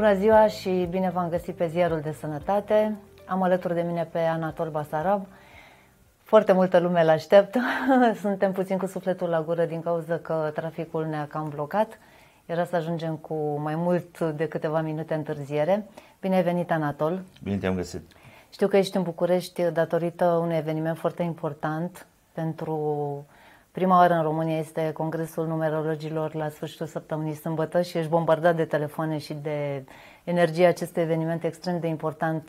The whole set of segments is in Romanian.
Bună ziua și bine v-am găsit pe Ziarul de Sănătate. Am alături de mine pe Anatol Basarab. Foarte multă lume îl așteaptă. Suntem puțin cu sufletul la gură din cauza că traficul ne-a cam blocat. Era să ajungem cu mai mult de câteva minute întârziere. Bine ai venit, Anatol. Bine te-am găsit. Știu că ești în București datorită unui eveniment foarte important. Pentru prima oară în România este Congresul Numerologilor la sfârșitul săptămânii sâmbătă și ești bombardat de telefoane și de energia acestui eveniment extrem de important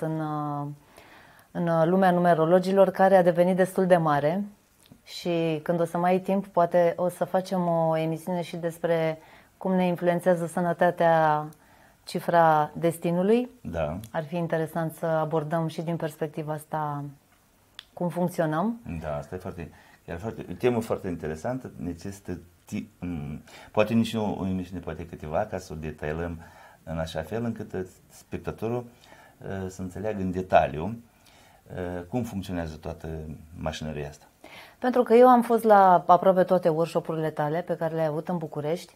în lumea numerologilor, care a devenit destul de mare. Și când o să mai ai timp, poate o să facem o emisiune și despre cum ne influențează sănătatea cifra destinului. Da. Ar fi interesant să abordăm și din perspectiva asta cum funcționăm. Da, asta e o temă foarte interesantă. Necesită poate nici nu o emisiune, poate câteva, ca să o detaliăm în așa fel încât spectatorul să înțeleagă în detaliu cum funcționează toată mașinăria asta. Pentru că eu am fost la aproape toate workshop-urile tale pe care le-ai avut în București.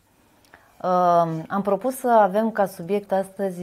Am propus să avem ca subiect astăzi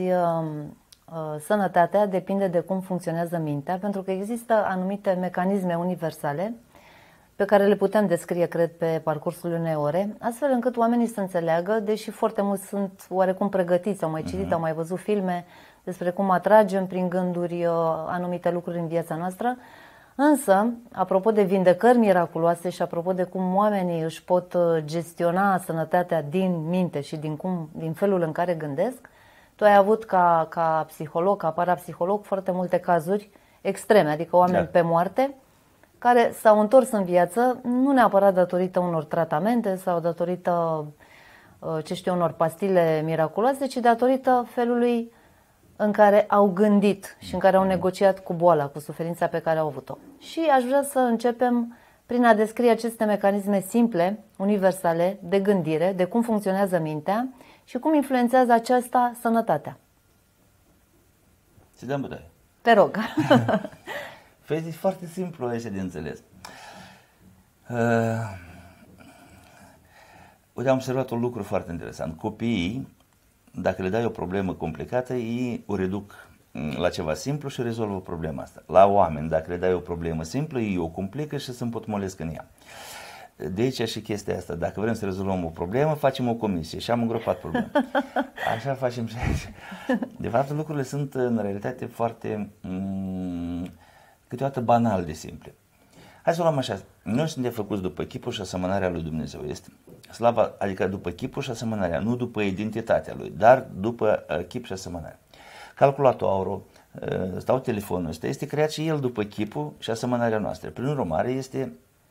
sănătatea depinde de cum funcționează mintea, pentru că există anumite mecanisme universale pe care le putem descrie, cred, pe parcursul unei ore, astfel încât oamenii să înțeleagă, deși foarte mulți sunt oarecum pregătiți, au mai citit, au mai văzut filme despre cum atragem prin gânduri anumite lucruri în viața noastră. Însă, apropo de vindecări miraculoase și apropo de cum oamenii își pot gestiona sănătatea din minte și din felul în care gândesc, tu ai avut ca psiholog, ca parapsiholog, foarte multe cazuri extreme, adică oameni pe moarte, care s-au întors în viață, nu neapărat datorită unor tratamente sau datorită, unor pastile miraculoase, ci datorită felului în care au gândit și în care au negociat cu boala, cu suferința pe care au avut-o. Și aș vrea să începem prin a descrie aceste mecanisme simple, universale, de gândire, de cum funcționează mintea și cum influențează aceasta sănătatea. Ți dăm bătaie. Te rog. E foarte simplu așa de înțeles. Uite, am observat un lucru foarte interesant. Copiii, dacă le dai o problemă complicată, ei o reduc la ceva simplu și rezolvă problema asta. La oameni, dacă le dai o problemă simplă, ei o complică și se împotmolesc în ea. De aici și chestia asta. Dacă vrem să rezolvăm o problemă, facem o comisie și am îngropat problema. Așa facem și aici. De fapt, lucrurile sunt în realitate foarte câteodată banal de simple. Hai să o luăm așa. Noi suntem făcuți după chipul și asemănarea lui Dumnezeu. Este slava, adică după chipul și asemănarea, nu după identitatea lui, dar după chip și asemănare. Calculatorul sau telefonul ăsta este creat și el după chipul și asemănarea noastră. Prin urmare este,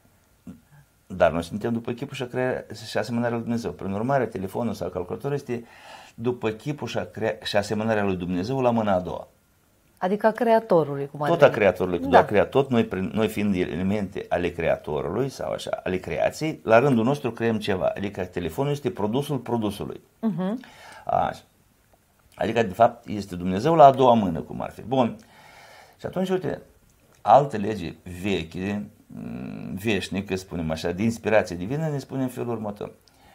dar noi suntem după chipul și asemănarea lui Dumnezeu. Prin urmare, telefonul sau calculatorul este după chipul și asemănarea lui Dumnezeu la mâna a doua. Adică a Creatorului. Tot a Creatorului, da. A creat tot, noi fiind elemente ale Creatorului sau așa, ale creației, la rândul nostru creăm ceva. Adică telefonul este produsul produsului. Așa. Adică, de fapt, este Dumnezeu la a doua mână, cum ar fi. Bun. Și atunci, uite, alte legi vechi, veșnică, spunem așa, de inspirație divină, ne spune în felul următor.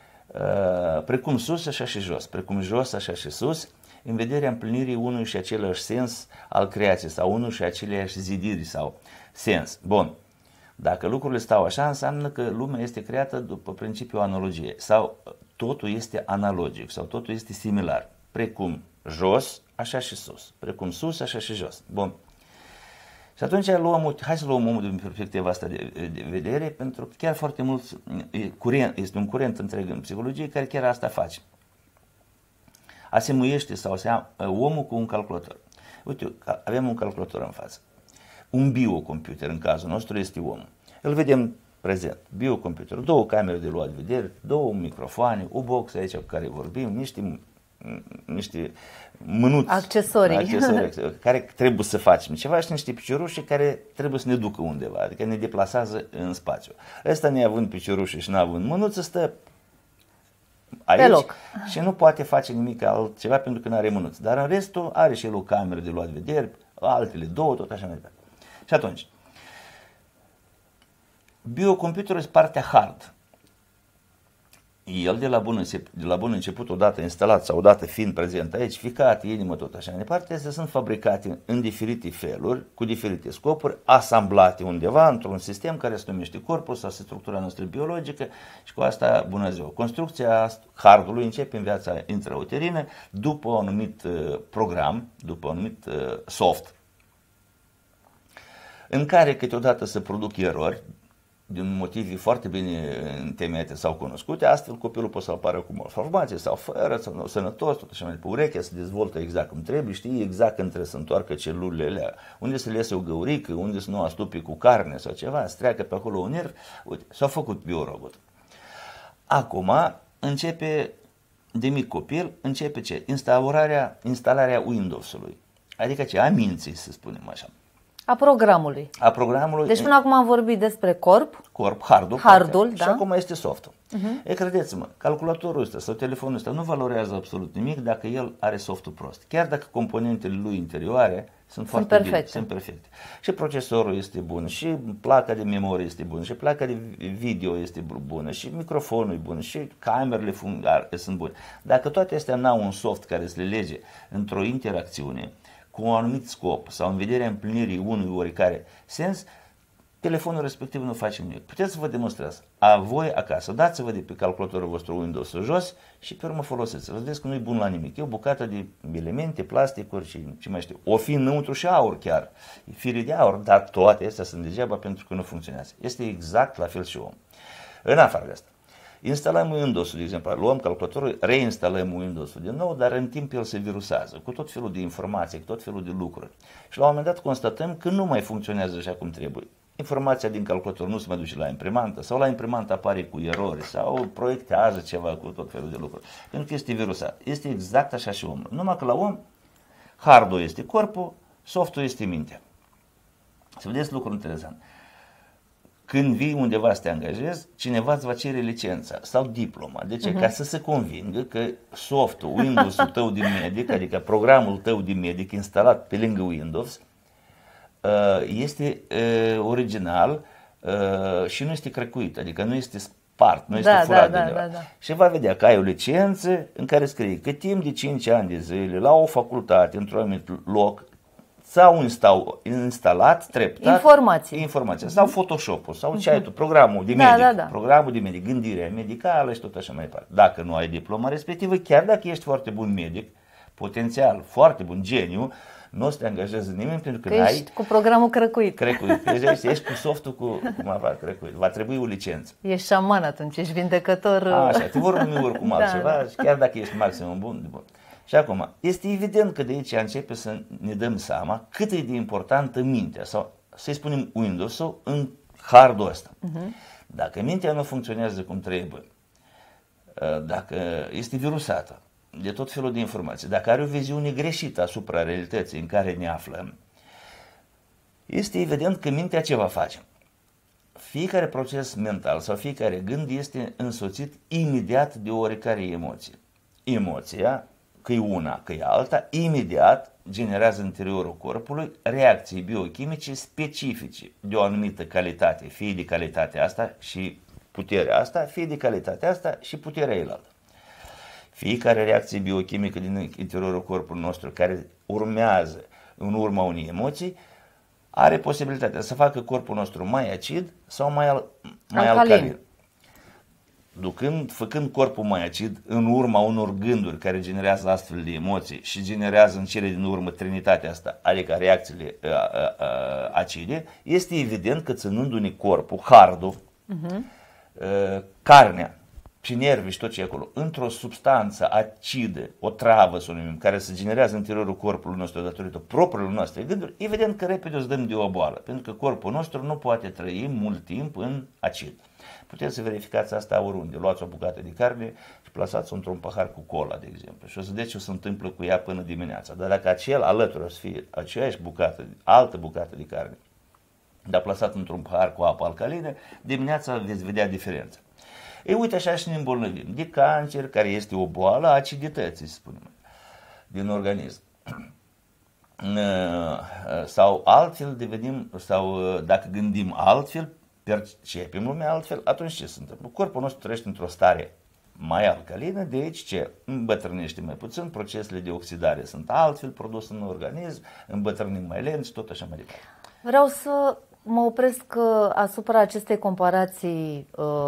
Precum sus, așa și jos. Precum jos, așa și sus, în vederea împlinirii unui și același sens al creației sau unul și aceleași zidiri sau sens. Bun. Dacă lucrurile stau așa, înseamnă că lumea este creată după principiul analogiei sau totul este analogic sau totul este similar. Precum jos, așa și sus. Precum sus, așa și jos. Bun. Și atunci hai să luăm omul din perspectiva asta de vedere, pentru că chiar foarte mulți, este un curent întreg în psihologie care chiar asta face. Asemuiește omul cu un calculator. Uite, avem un calculator în față. Un biocomputer, în cazul nostru, este omul. Îl vedem prezent. Biocomputer, două camere de luat vedere, două microfoane, o box aici cu care vorbim, niște mânuți, accesorii care trebuie să facem ceva și niște piciorușe care trebuie să ne ducă undeva, adică ne deplasează în spațiu. Ăsta neavând piciorușe și neavând mânuță stă aici și nu poate face nimic altceva pentru că nu are mânuță. Dar în restul are și el o cameră de luat vedere, altele două, tot așa mai departe. Și atunci, biocomputerul este partea hard. el de la bun început, odată instalat sau odată fiind prezent aici, ficat, inimă, tot așa mai departe, astea sunt fabricate în diferite feluri, cu diferite scopuri, asamblate undeva într-un sistem care se numește corpul sau structura noastră biologică și cu asta, bună ziua, construcția hardului începe în viața intrauterină după un anumit program, după un anumit soft, în care câteodată se produc erori, din motive foarte bine întemeiate sau cunoscute, astfel copilul poate să apară cu malformație sau fără, sau sănătos, tot așa mai departe. Urechea se dezvoltă exact cum trebuie, știi exact când trebuie să întoarcă celulele alea, unde să le iese o găurică, unde să nu astupe cu carne sau ceva, să treacă pe acolo un nerv. Uite, s-a făcut biorobot. Acum începe, de mic copil, începe ce? Instalarea Windows-ului, adică ce? A minții, să spunem așa. A programului. A programului. Deci până acum am vorbit despre corp, hardul, da? Și acum este softul. E, credeți-mă, calculatorul ăsta sau telefonul ăsta nu valorează absolut nimic dacă el are softul prost. Chiar dacă componentele lui interioare sunt foarte perfecte. bine, sunt perfecte. Și procesorul este bun, și placa de memorie este bună, și placa de video este bună, și microfonul e bun, și camerele sunt bune. Dacă toate astea n-au un soft care să le lege într-o interacțiune cu un anumit scop sau în vederea împlinirii unui oricare sens, telefonul respectiv nu face nimic. Puteți să vă demonstrați. Voi acasă, dați-vă de pe calculatorul vostru Windows jos și pe urmă folosiți. Vedeți că nu e bun la nimic. E o bucată de elemente, plasticuri și ce mai știu. O fi înăuntru și aur chiar. E fire de aur, dar toate astea sunt degeaba pentru că nu funcționează. Este exact la fel și om. În afară de asta, instalăm Windows-ul, de exemplu, luăm calculatorul, reinstalăm Windows-ul din nou, dar în timp el se virusează cu tot felul de informații, cu tot felul de lucruri. Și la un moment dat constatăm că nu mai funcționează așa cum trebuie. Informația din calculator nu se mai duce la imprimantă sau la imprimantă apare cu erori sau proiectează ceva cu tot felul de lucruri. Pentru că este virusat. Este exact așa și omul. Numai că la om, hardul este corpul, softul este mintea. Să vedeți lucrul interesant. Când vii undeva să te angajezi, cineva îți va cere licența sau diploma. De ce? Ca să se convingă că softul, Windows-ul tău din medic, adică programul tău din medic instalat pe lângă Windows, este original și nu este crecuit, adică nu este spart, nu este furat de undeva. Da. Și va vedea că ai o licență în care scrie că timp de 5 ani de zile, la o facultate, într-un anumit loc, s-au instalat treptat informația sau Photoshop-ul sau ce ai tu, programul de medic, programul de medic, gândirea medicală și tot așa mai departe. Dacă nu ai diploma respectivă, chiar dacă ești foarte bun medic, potențial foarte bun, geniu, nu o să te angajezi nimeni pentru că ești cu programul crăcuit. Ești cu softul cu crăcuit. Va trebui o licență. Ești șaman atunci, ești vindecător. Așa, te vor numi oricum altceva, chiar dacă ești maximum bun. Și acum, este evident că de aici începe să ne dăm seama cât e de importantă mintea, sau să-i spunem Windows-ul în hardul ăsta. Dacă mintea nu funcționează cum trebuie, dacă este virusată de tot felul de informații, dacă are o viziune greșită asupra realității în care ne aflăm, este evident că mintea ce va face? Fiecare proces mental sau fiecare gând este însoțit imediat de oricare emoție. Emoția, că e una, că e alta, imediat generează în interiorul corpului reacții biochimice specifice de o anumită calitate, fie de calitatea asta și puterea asta, fie de calitatea asta și puterea elaltă. Fiecare reacție biochimică din interiorul corpului nostru care urmează în urma unei emoții are posibilitatea să facă corpul nostru mai acid sau mai alcalin. Făcând corpul mai acid în urma unor gânduri care generează astfel de emoții și generează în cele din urmă trinitatea asta, adică reacțiile acide, este evident că ținându-ne corpul, hardul, carnea și nervii și tot ce e acolo, într-o substanță acidă, o travă, să o numim, care se generează în interiorul corpului nostru datorită propriilor noastre gânduri, evident că repede o să dăm de o boală, pentru că corpul nostru nu poate trăi mult timp în acid. Puteți să verificați asta oriunde. Luați o bucată de carne și plasați-o într-un pahar cu cola, de exemplu. Și o să vedeți ce se întâmplă cu ea până dimineața. Dar dacă acel alături o să fie aceeași bucată, altă bucată de carne, dar plasat într-un pahar cu apă alcalină, dimineața veți vedea diferența. Ei, uite așa și ne îmbolnăvim de cancer, care este o boală a acidității, spunem, din organism. Sau altfel devenim, sau dacă gândim altfel, percepem lumea altfel, atunci ce se întâmplă? Corpul nostru trăiește într-o stare mai alcalină, de aici ce? Îmbătrânește mai puțin, procesele de oxidare sunt altfel produse în organism, îmbătrânim mai lent și tot așa mai departe. Vreau să mă opresc asupra acestei comparații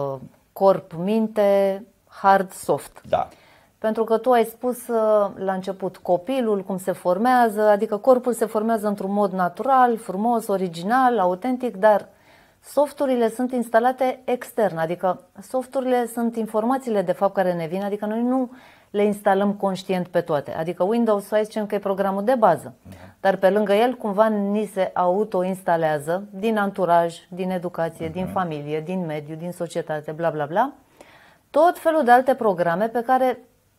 corp-minte, hard-soft. Da. Pentru că tu ai spus la început copilul, cum se formează, adică corpul se formează într-un mod natural, frumos, original, autentic, dar softurile sunt instalate extern, adică softurile sunt informațiile de fapt care ne vin, adică noi nu le instalăm conștient pe toate. Adică Windows, hai să zicem că e programul de bază, dar pe lângă el cumva ni se auto-instalează din anturaj, din educație, din familie, din mediu, din societate, bla bla bla, tot felul de alte programe pe care,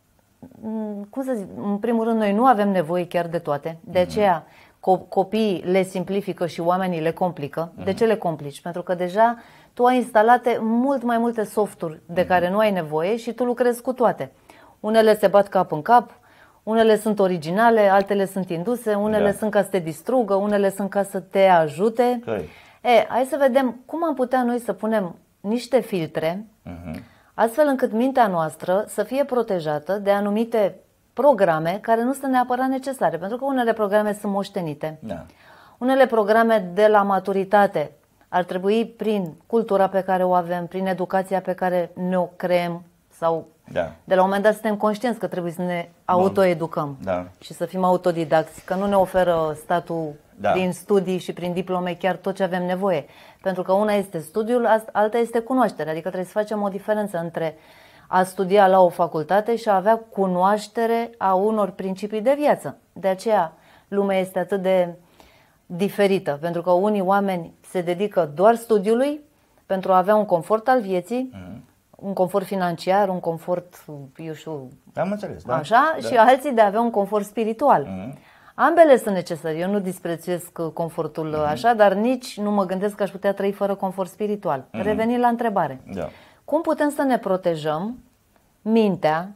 cum să zic, în primul rând noi nu avem nevoie chiar de toate, de aceea copiii le simplifică și oamenii le complică. De ce le complici? Pentru că deja tu ai instalate mult mai multe softuri de care nu ai nevoie și tu lucrezi cu toate. Unele se bat cap în cap, unele sunt originale, altele sunt induse, unele sunt ca să te distrugă, unele sunt ca să te ajute. Hai să vedem cum am putea noi să punem niște filtre astfel încât mintea noastră să fie protejată de anumite programe care nu sunt neapărat necesare, pentru că unele programe sunt moștenite. Unele programe de la maturitate ar trebui, prin cultura pe care o avem, prin educația pe care ne-o creăm, sau de la un moment dat suntem conștienți că trebuie să ne autoeducăm și să fim autodidacți, că nu ne oferă statul prin studii și prin diplome chiar tot ce avem nevoie. Pentru că una este studiul, alta este cunoașterea, adică trebuie să facem o diferență între a studia la o facultate și a avea cunoaștere a unor principii de viață. De aceea lumea este atât de diferită, pentru că unii oameni se dedică doar studiului pentru a avea un confort al vieții, un confort financiar, un confort, eu știu, am înțeles, așa, și alții de a avea un confort spiritual. Ambele sunt necesare. Eu nu disprețuiesc confortul așa, dar nici nu mă gândesc că aș putea trăi fără confort spiritual. Revenind la întrebare. Cum putem să ne protejăm mintea,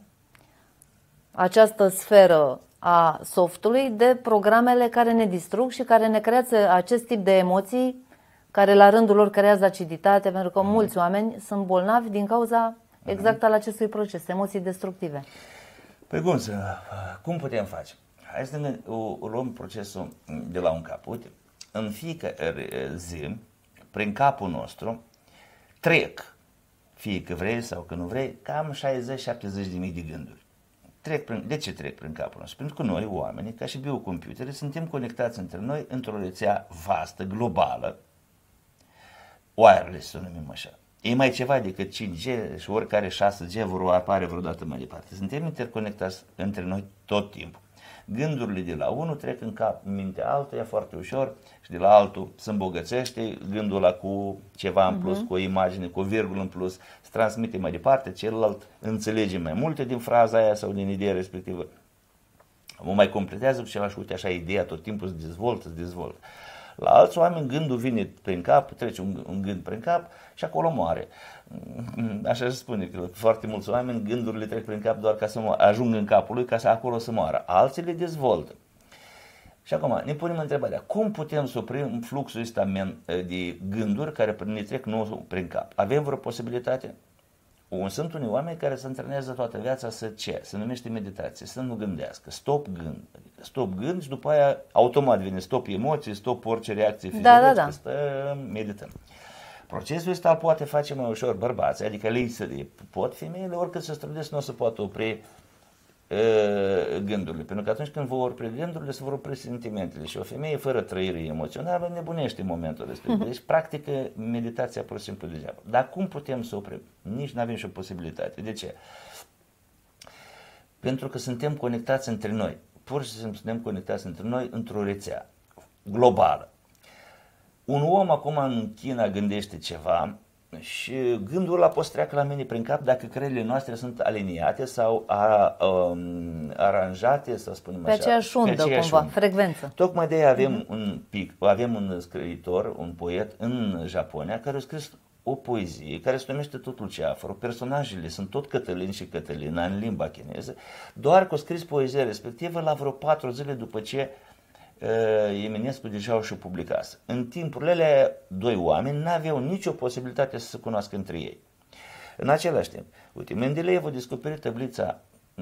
această sferă a softului, de programele care ne distrug și care ne creează acest tip de emoții care la rândul lor creează aciditate, pentru că mulți oameni sunt bolnavi din cauza exact al acestui proces, emoții destructive. Păi cum putem face? Hai să ne luăm procesul de la un cap. Uite, în fiecare zi, prin capul nostru, trec, fie că vrei sau că nu vrei, cam 60-70 de mii de gânduri. De ce trec prin capul nostru? Pentru că noi, oamenii, ca și biocomputere, suntem conectați între noi într-o rețea vastă, globală, wireless, să o numim așa. E mai ceva decât 5G și oricare 6G vor apare vreodată mai departe. Suntem interconectați între noi tot timpul. Gândurile de la unul trec în cap, în mintea altuia foarte ușor și de la altul se îmbogățește gândul ăla cu ceva în plus, cu o imagine, cu o virgulă în plus, se transmite mai departe, celălalt înțelege mai multe din fraza aia sau din ideea respectivă. O mai completează cu ceva și uite așa, ideea tot timpul se dezvoltă. La alți oameni gândul vine prin cap, trece un gând prin cap și acolo moare. Așa se spune că foarte mulți oameni gândurile trec prin cap doar ca să ajung în capul lui ca să acolo să moară. Alții le dezvoltă. Și acum ne punem întrebarea, cum putem să oprim fluxul ăsta de gânduri care ne trec nou prin cap? Avem vreo posibilitate? Sunt unii oameni care se antrenează toată viața se numește meditație, să nu gândească, stop gând. Adică stop gând și după aia automat vine stop emoții, stop orice reacție fiziologică, stăm, medităm. Procesul ăsta îl poate face mai ușor bărbații, adică pot, femeile oricât se străduiesc nu o să poată opri gândurile, pentru că atunci când vor opri gândurile se vor opri sentimentele și o femeie fără trăire emoțională nebunește în momentul respectiv. Deci practică meditația pur și simplu degeaba. Dar cum putem să oprim? Nici nu avem și o posibilitate. De ce? Pentru că suntem conectați între noi. Pur și simplu suntem conectați între noi într-o rețea globală. Un om acum în China gândește ceva și gândul ăla poate să treacă la mine prin cap dacă creierile noastre sunt aliniate sau aranjate, să spunem așa. Pe aceeași undă, cumva, frecvență. Tocmai de aia avem un scriitor, un poet în Japonia care a scris o poezie care se numește Tot Luceafărul. Personajele sunt tot Cătălin și Cătălina în limba chineză, doar că a scris poezia respectivă la vreo 4 zile după ce Eminescu deja și-o publicase. În timpurile alea, doi oameni n-aveau nicio posibilitate să se cunoască între ei. În același timp, uite, Mendeleev a descoperit tablița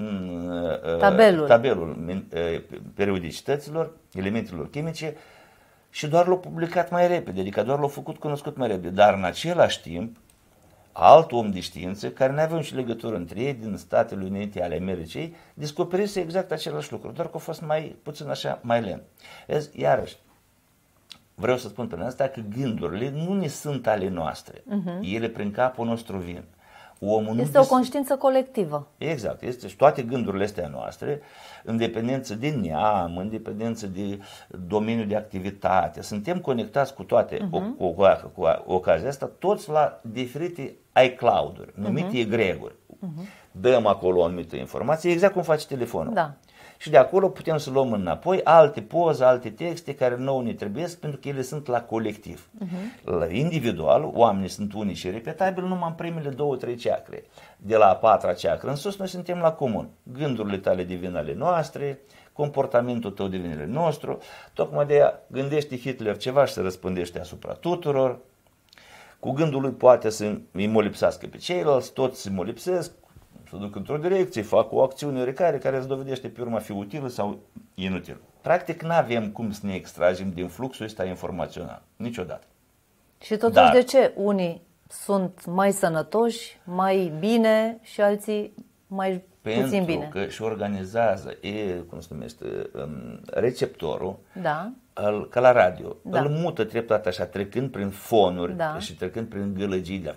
tabelul periodicităților, elementelor chimice și doar l-a publicat mai repede, adică doar l-a făcut cunoscut mai repede, dar în același timp alt om de știință, care nu avea nicio legătură între ei, din Statele Unite ale Americii, descoperise exact același lucru, doar că a fost mai puțin așa, mai lent. Vezi, iarăși, vreau să spun prin asta că gândurile nu ne sunt ale noastre, ele prin capul nostru vin. Omul este o conștiință colectivă. Exact, este și toate gândurile astea noastre, în dependență de neam, în dependență de domeniul de activitate, suntem conectați cu toate, cu ocazia asta, toți la diferite iCloud-uri, numite egreguri. Dăm acolo o anumită informație, exact cum face telefonul. Da. Și de acolo putem să luăm înapoi alte poze, alte texte care nouă ne trebuie, pentru că ele sunt la colectiv. La individual, oamenii sunt unici și repetabili numai în primele 2-3 chakre. De la a 4-a chakra în sus, noi suntem la comun. Gândurile tale devin ale noastre, comportamentul tău devine ale nostru. Tocmai de aia gândește Hitler ceva și se răspândește asupra tuturor. Cu gândul lui poate să îi molipsească pe ceilalți, toți se molipsesc, să duc într-o direcție, fac o acțiune oricare care îți dovedește pe urmă a fi utilă sau inutilă. Practic nu avem cum să ne extragem din fluxul ăsta informațional, niciodată. Și totuși de ce unii sunt mai sănătoși, mai bine și alții mai puțin bine? Pentru că își organizează, cum se numește, receptorul, ca la radio, îl mută treptat așa, trecând prin fonuri și trecând prin gălăgii de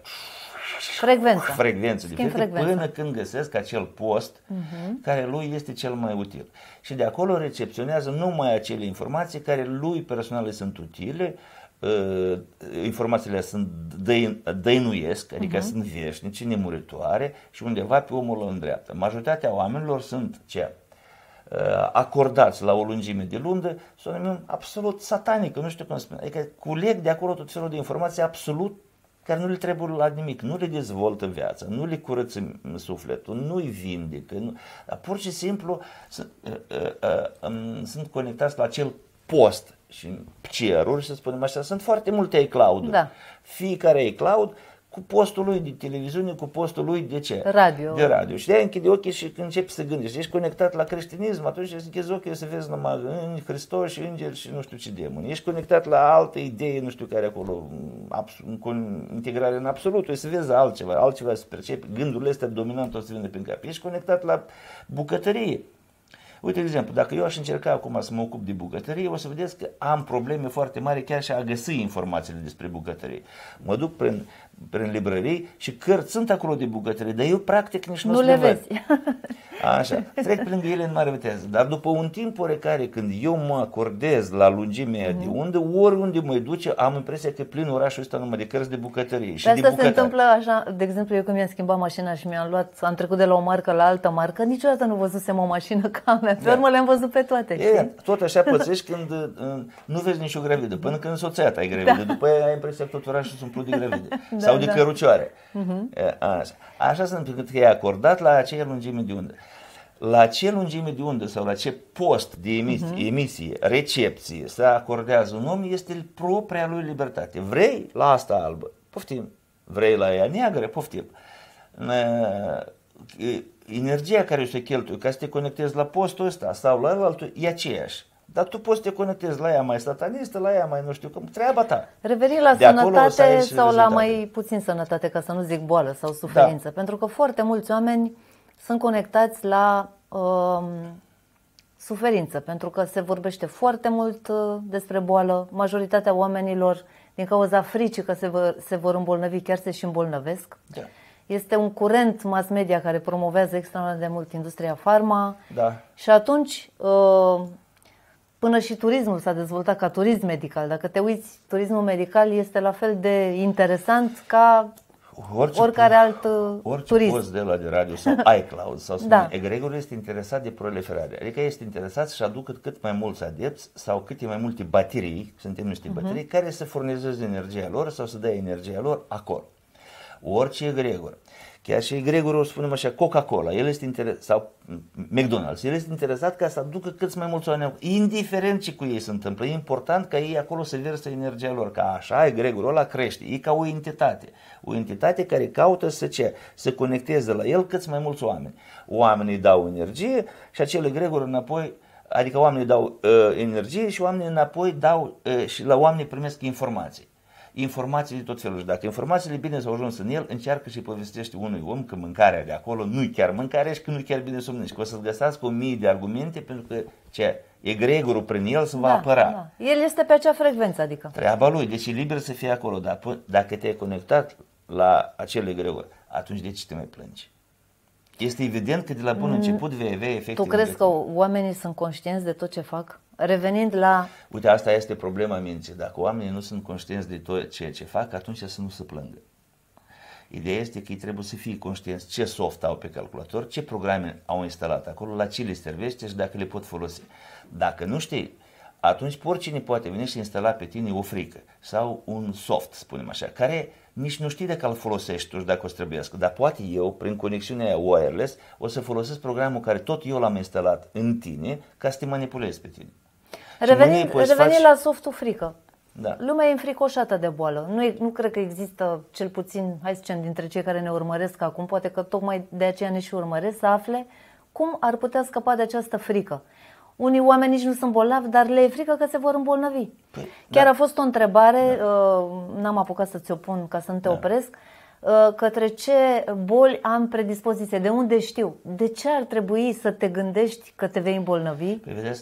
frecvențe diferite, până când găsesc acel post care lui este cel mai util. Și de acolo recepționează numai acele informații care lui personal sunt utile, informațiile sunt dăinuiesc, adică sunt veșnice, nemuritoare și undeva pe omul îl îndreaptă. Majoritatea oamenilor sunt acordați la o lungime de undă, să o numim absolut satanică, nu știu cum spune. Adică culeg de acolo tot felul de informații absolut care nu le trebuie la nimic, nu le dezvoltă viața, nu le curăță sufletul, nu-i vindecă, dar pur și simplu sunt conectați la acel post și ceruri, să spunem așa, sunt foarte multe iCloud-uri. Fiecare iCloud cu postul lui de televiziune, cu postul lui de ce? De radio. Și de-aia închide ochii și când începi să gândești, ești conectat la creștinism, atunci închizi ochii să vezi numai în Hristos și îngeri și nu știu ce demoni. Ești conectat la alte idei, nu știu care acolo, integrare în absolut, să vezi altceva să percepi, gândurile astea dominante o să vină prin cap. Ești conectat la bucătărie. Uite, de exemplu, dacă eu aș încerca acum să mă ocup de bucătărie, o să vedeți că am probleme foarte mari chiar și a găsi informațiile despre bucătărie. Mă duc prin librării și cărți sunt acolo de bucătărie, dar eu practic nici nu le vezi. Așa, trec prin ele în mare viteză. Dar după un timp oarecare, când eu mă acordez la lungimea de undă, oriunde mă duce, am impresia că plin orașul ăsta numai de cărți de bucătărie. Și asta se întâmplă așa, de exemplu, eu când mi-am schimbat mașina și am trecut de la o marcă la altă marcă, niciodată nu văzusem o mașină ca a mea. Pe urmă le-am văzut pe toate. Tot așa pățești când nu vezi nicio gravidă, până când soția ta e gravidă. După aia ai impresia că tot orașul sunt umplut de gravide. Sau de cărucioare. Așa sunt, pentru că e acordat la aceea lungime de undă. La ce lungime de undă sau la ce post de emisie, recepție se acordează un om este propria lui libertate. Vrei la asta albă? Poftim. Vrei la ea neagră? Poftim. Energia care se cheltuie ca să te conectezi la postul ăsta sau la altul e aceeași. Dar tu poți să te conectezi la ea mai satanistă, la ea mai nu știu cum, treaba ta. Revenind la sănătate sau la mai puțin sănătate, ca să nu zic boală sau suferință. Pentru că foarte mulți oameni sunt conectați la suferință, pentru că se vorbește foarte mult despre boală. Majoritatea oamenilor, din cauza fricii că se vor îmbolnăvi, chiar se și îmbolnăvesc. Este un curent mass media care promovează extraordinar de mult industria farma. Și atunci până și turismul s-a dezvoltat ca turism medical. Dacă te uiți, turismul medical este la fel de interesant ca oricare alt turism. Orice post de la de radio sau iCloud sau egregorul este interesat de proliferare. Adică este interesat să-și aducă cât mai mulți adepți sau câte mai multe baterii, suntem niște baterii, care să furnizeze energia lor sau să dea energia lor acolo. orice egregor, chiar și egregorul, spunem așa, Coca-Cola, el este interesat, sau McDonald's, el este interesat ca să aducă cât mai mulți oameni, indiferent ce cu ei se întâmplă, e important ca ei acolo să versă energia lor, ca așa egregorul ăla crește, e ca o entitate care caută să conecteze la el cât mai mulți oameni. Oamenii dau energie și acel egregor înapoi, adică oamenii dau energie și oamenii înapoi dau și la oamenii primesc informații. Informații de tot felul. Și dacă informațiile bine s-au ajuns în el, încearcă și povestește unui om că mâncarea de acolo nu-i chiar mâncare și că nu-i chiar bine somnești. Că o să-ți găsească 1000 de argumente pentru că egregorul prin el se va apăra. Da. El este pe acea frecvență, adică. Treaba lui, deci e liber să fie acolo. Dar dacă te-ai conectat la acel egregor, atunci de ce te mai plângi? Este evident că de la bun început vei avea efecte. Tu crezi că oamenii sunt conștienți de tot ce fac? Revenind la... Uite, asta este problema minții. Dacă oamenii nu sunt conștienți de tot ceea ce fac, atunci să nu se plângă. Ideea este că ei trebuie să fie conștienți ce soft au pe calculator, ce programe au instalat acolo, la ce le servește și dacă le pot folosi. Dacă nu știi, atunci oricine poate veni și instala pe tine o frică sau un soft, spunem așa, care nici nu știi dacă îl folosești tu și dacă o să trebuiască, dar poate eu, prin conexiunea aia wireless, o să folosesc programul care tot eu l-am instalat în tine ca să te manipulezi pe tine. Revenind la softul frică. Da. Lumea e înfricoșată de boală. Nu cred că există, cel puțin, hai să zicem, dintre cei care ne urmăresc acum, poate că tocmai de aceea ne și urmăresc, să afle cum ar putea scăpa de această frică. Unii oameni nici nu sunt bolnavi, dar le e frică că se vor îmbolnăvi. Chiar a fost o întrebare, n-am apucat să ți-o pun ca să nu te opresc, către ce boli am predispoziție, de unde știu, de ce ar trebui să te gândești că te vei îmbolnăvi? Păi vedeți,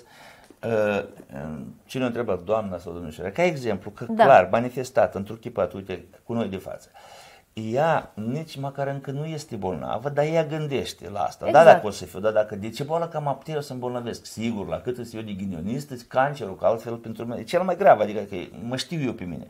cine o întreabă, doamna sau domnișoara, ca exemplu, că clar, manifestat, întruchipat, uite, cu noi de față. Ea nici măcar încă nu este bolnavă, dar ea gândește la asta. Exact. Da, dacă o să fiu, dacă de ce boală că am aptea să îmbolnăvesc? Sigur, la cât eu de ghinionist, cancerul, că altfel pentru mine e cel mai grav, adică că mă știu eu pe mine.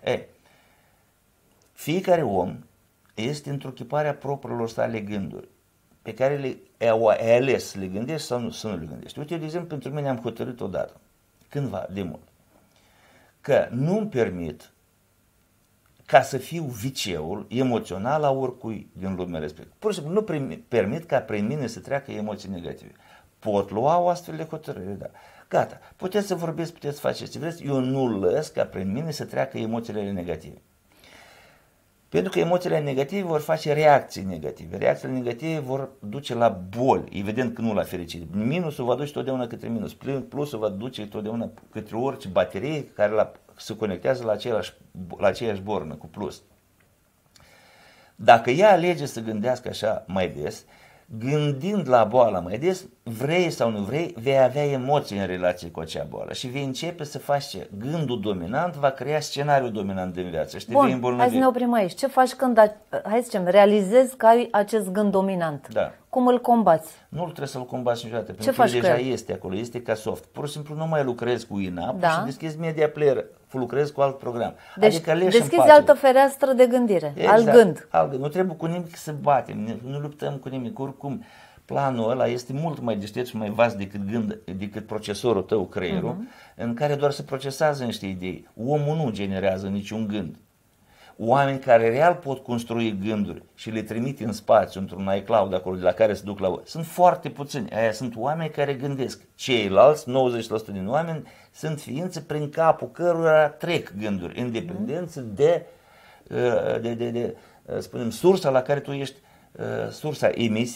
Fiecare om este întruchiparea propriilor sale gânduri, pe care le-au ales să le gândești sau să nu le gândești. Uite, eu, de exemplu, pentru mine am hotărât odată, cândva, de mult, că nu-mi permit ca să fiu viceul emoțional a oricui din lumea respectivă. Pur și simplu nu permit ca prin mine să treacă emoții negative. Pot lua o astfel de hotărâre, da. Gata, puteți să vorbiți, puteți să faceți ce vreți, eu nu lăs ca prin mine să treacă emoțiile negative. Pentru că emoțiile negative vor face reacții negative. Reacțiile negative vor duce la boli, evident că nu la fericire. Minusul va duce totdeauna către minus, plusul va duce totdeauna către orice baterie care se conectează la aceeași bornă cu plus. Dacă ea alege să gândească așa mai des, gândind la boală mai des, vrei sau nu vrei, vei avea emoții în relație cu acea boală și vei începe să faci ce? Gândul dominant va crea scenariul dominant din viață și te vei îmbolnăvi. Hai să ne oprim aici. Ce faci când, hai să zicem, realizezi că ai acest gând dominant? Da. Cum îl combați? Nu trebuie să-l combați niciodată, pentru că deja este acolo, este ca soft. Pur și simplu nu mai lucrezi cu INAP și deschizi media player, lucrezi cu alt program. Deci adică deschizi altă fereastră de gândire, exact, alt gând. Nu trebuie cu nimic să batem, nu luptăm cu nimic. Oricum, planul ăla este mult mai deștept și mai vast decât procesorul tău, creierul, în care doar se procesează niște idei. Omul nu generează niciun gând. Oameni care real pot construi gânduri și le trimit în spațiu, într-un iCloud acolo, de la care se duc la sunt foarte puțini. Aia sunt oameni care gândesc. Ceilalți, 90% din oameni, sunt ființe prin capul cărora trec gânduri, independență de spunem, sursa la care tu ești, sursa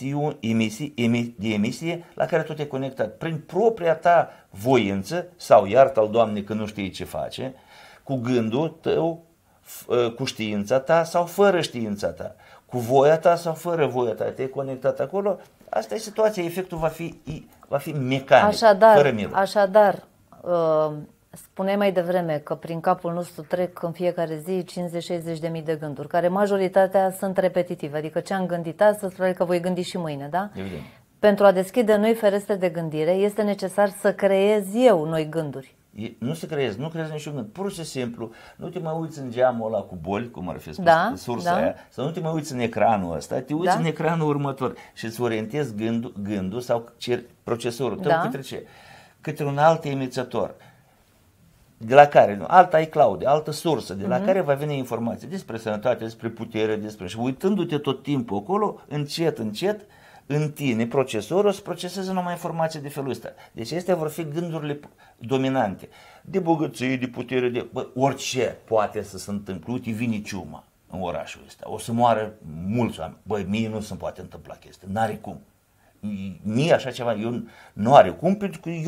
de emisie la care tu te-ai conectat. Prin propria ta voință, sau iartă-l, Doamne, că nu știi ce face, cu gândul tău, cu știința ta sau fără știința ta, cu voia ta sau fără voia ta, te-ai conectat acolo, asta e situația, efectul va fi mecanic, fără milă. Așadar, spuneai mai devreme că prin capul nostru trec în fiecare zi 50-60 de mii de gânduri, care majoritatea sunt repetitive, adică ce am gândit astăzi, probabil că voi gândi și mâine, da? Evident. Pentru a deschide noi ferestre de gândire, este necesar să creez eu noi gânduri. Nu se creezi, nu creezi niciun gând. Pur și simplu, nu te mai uiți în geamul ăla cu boli, cum ar fi spus, sursa aia, sau nu te mai uiți în ecranul ăsta, te uiți în ecranul următor și îți orientezi gândul sau procesorul tău către ce? Către un alt emițător. de la care, alta iCloud, altă sursă, de la care va veni informație despre sănătate, despre putere, și uitându-te tot timpul acolo, încet, în tine, procesorul să proceseze numai informații de felul ăsta. Deci astea vor fi gândurile dominante. De bogăție, de putere, orice poate să se întâmple. Uite, vine ciuma în orașul ăsta. O să moară mulți oameni. Băi, mie nu se poate întâmpla chestia. N-are cum. Mie așa ceva, eu nu are cum, pentru că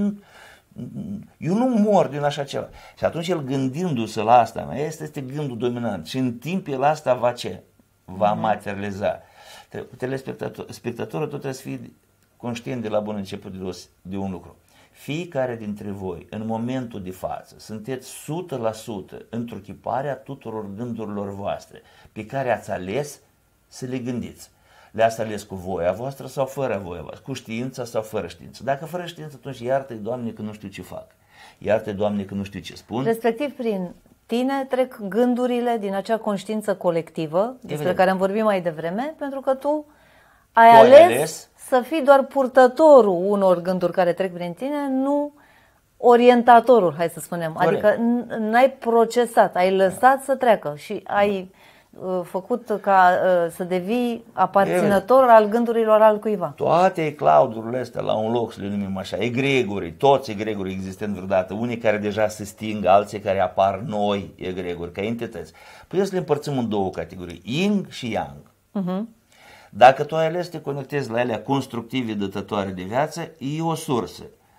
eu nu mor din așa ceva. Și atunci el gândindu-se la asta, este gândul dominant. Și în timp el asta va ce? Va materializa. Spectatorul tot trebuie să fie conștient de la bun început de un lucru. Fiecare dintre voi, în momentul de față, sunteți 100% întruchiparea tuturor gândurilor voastre pe care ați ales să le gândiți. Le-ați ales cu voia voastră sau fără voia voastră, cu știința sau fără știință. Dacă fără știință, atunci iartă-i, Doamne, că nu știu ce fac. Iartă-i, Doamne, că nu știu ce spun. Respectiv, prin tine trec gândurile din acea conștiință colectivă, despre care am vorbit mai devreme, pentru că tu ai ales să fii doar purtătorul unor gânduri care trec prin tine, nu orientatorul, hai să spunem. Corect. Adică n-ai procesat, ai lăsat să treacă și ai făcut ca să devii aparținător al gândurilor al cuiva. Toate cloudurile astea la un loc, să le numim așa, egregori, toți egregori existent vreodată, unii care deja se sting, alții care apar noi egregori, ca entități. Putem să le împărțim în două categorii, yin și yang. Dacă tu ai ales să te conectezi la ele constructive, dătătoare de viață, e o sursă.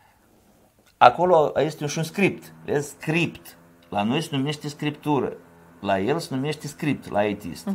Acolo este și un script, script. La noi se numește scriptură. La el se numește script, la IT-ist.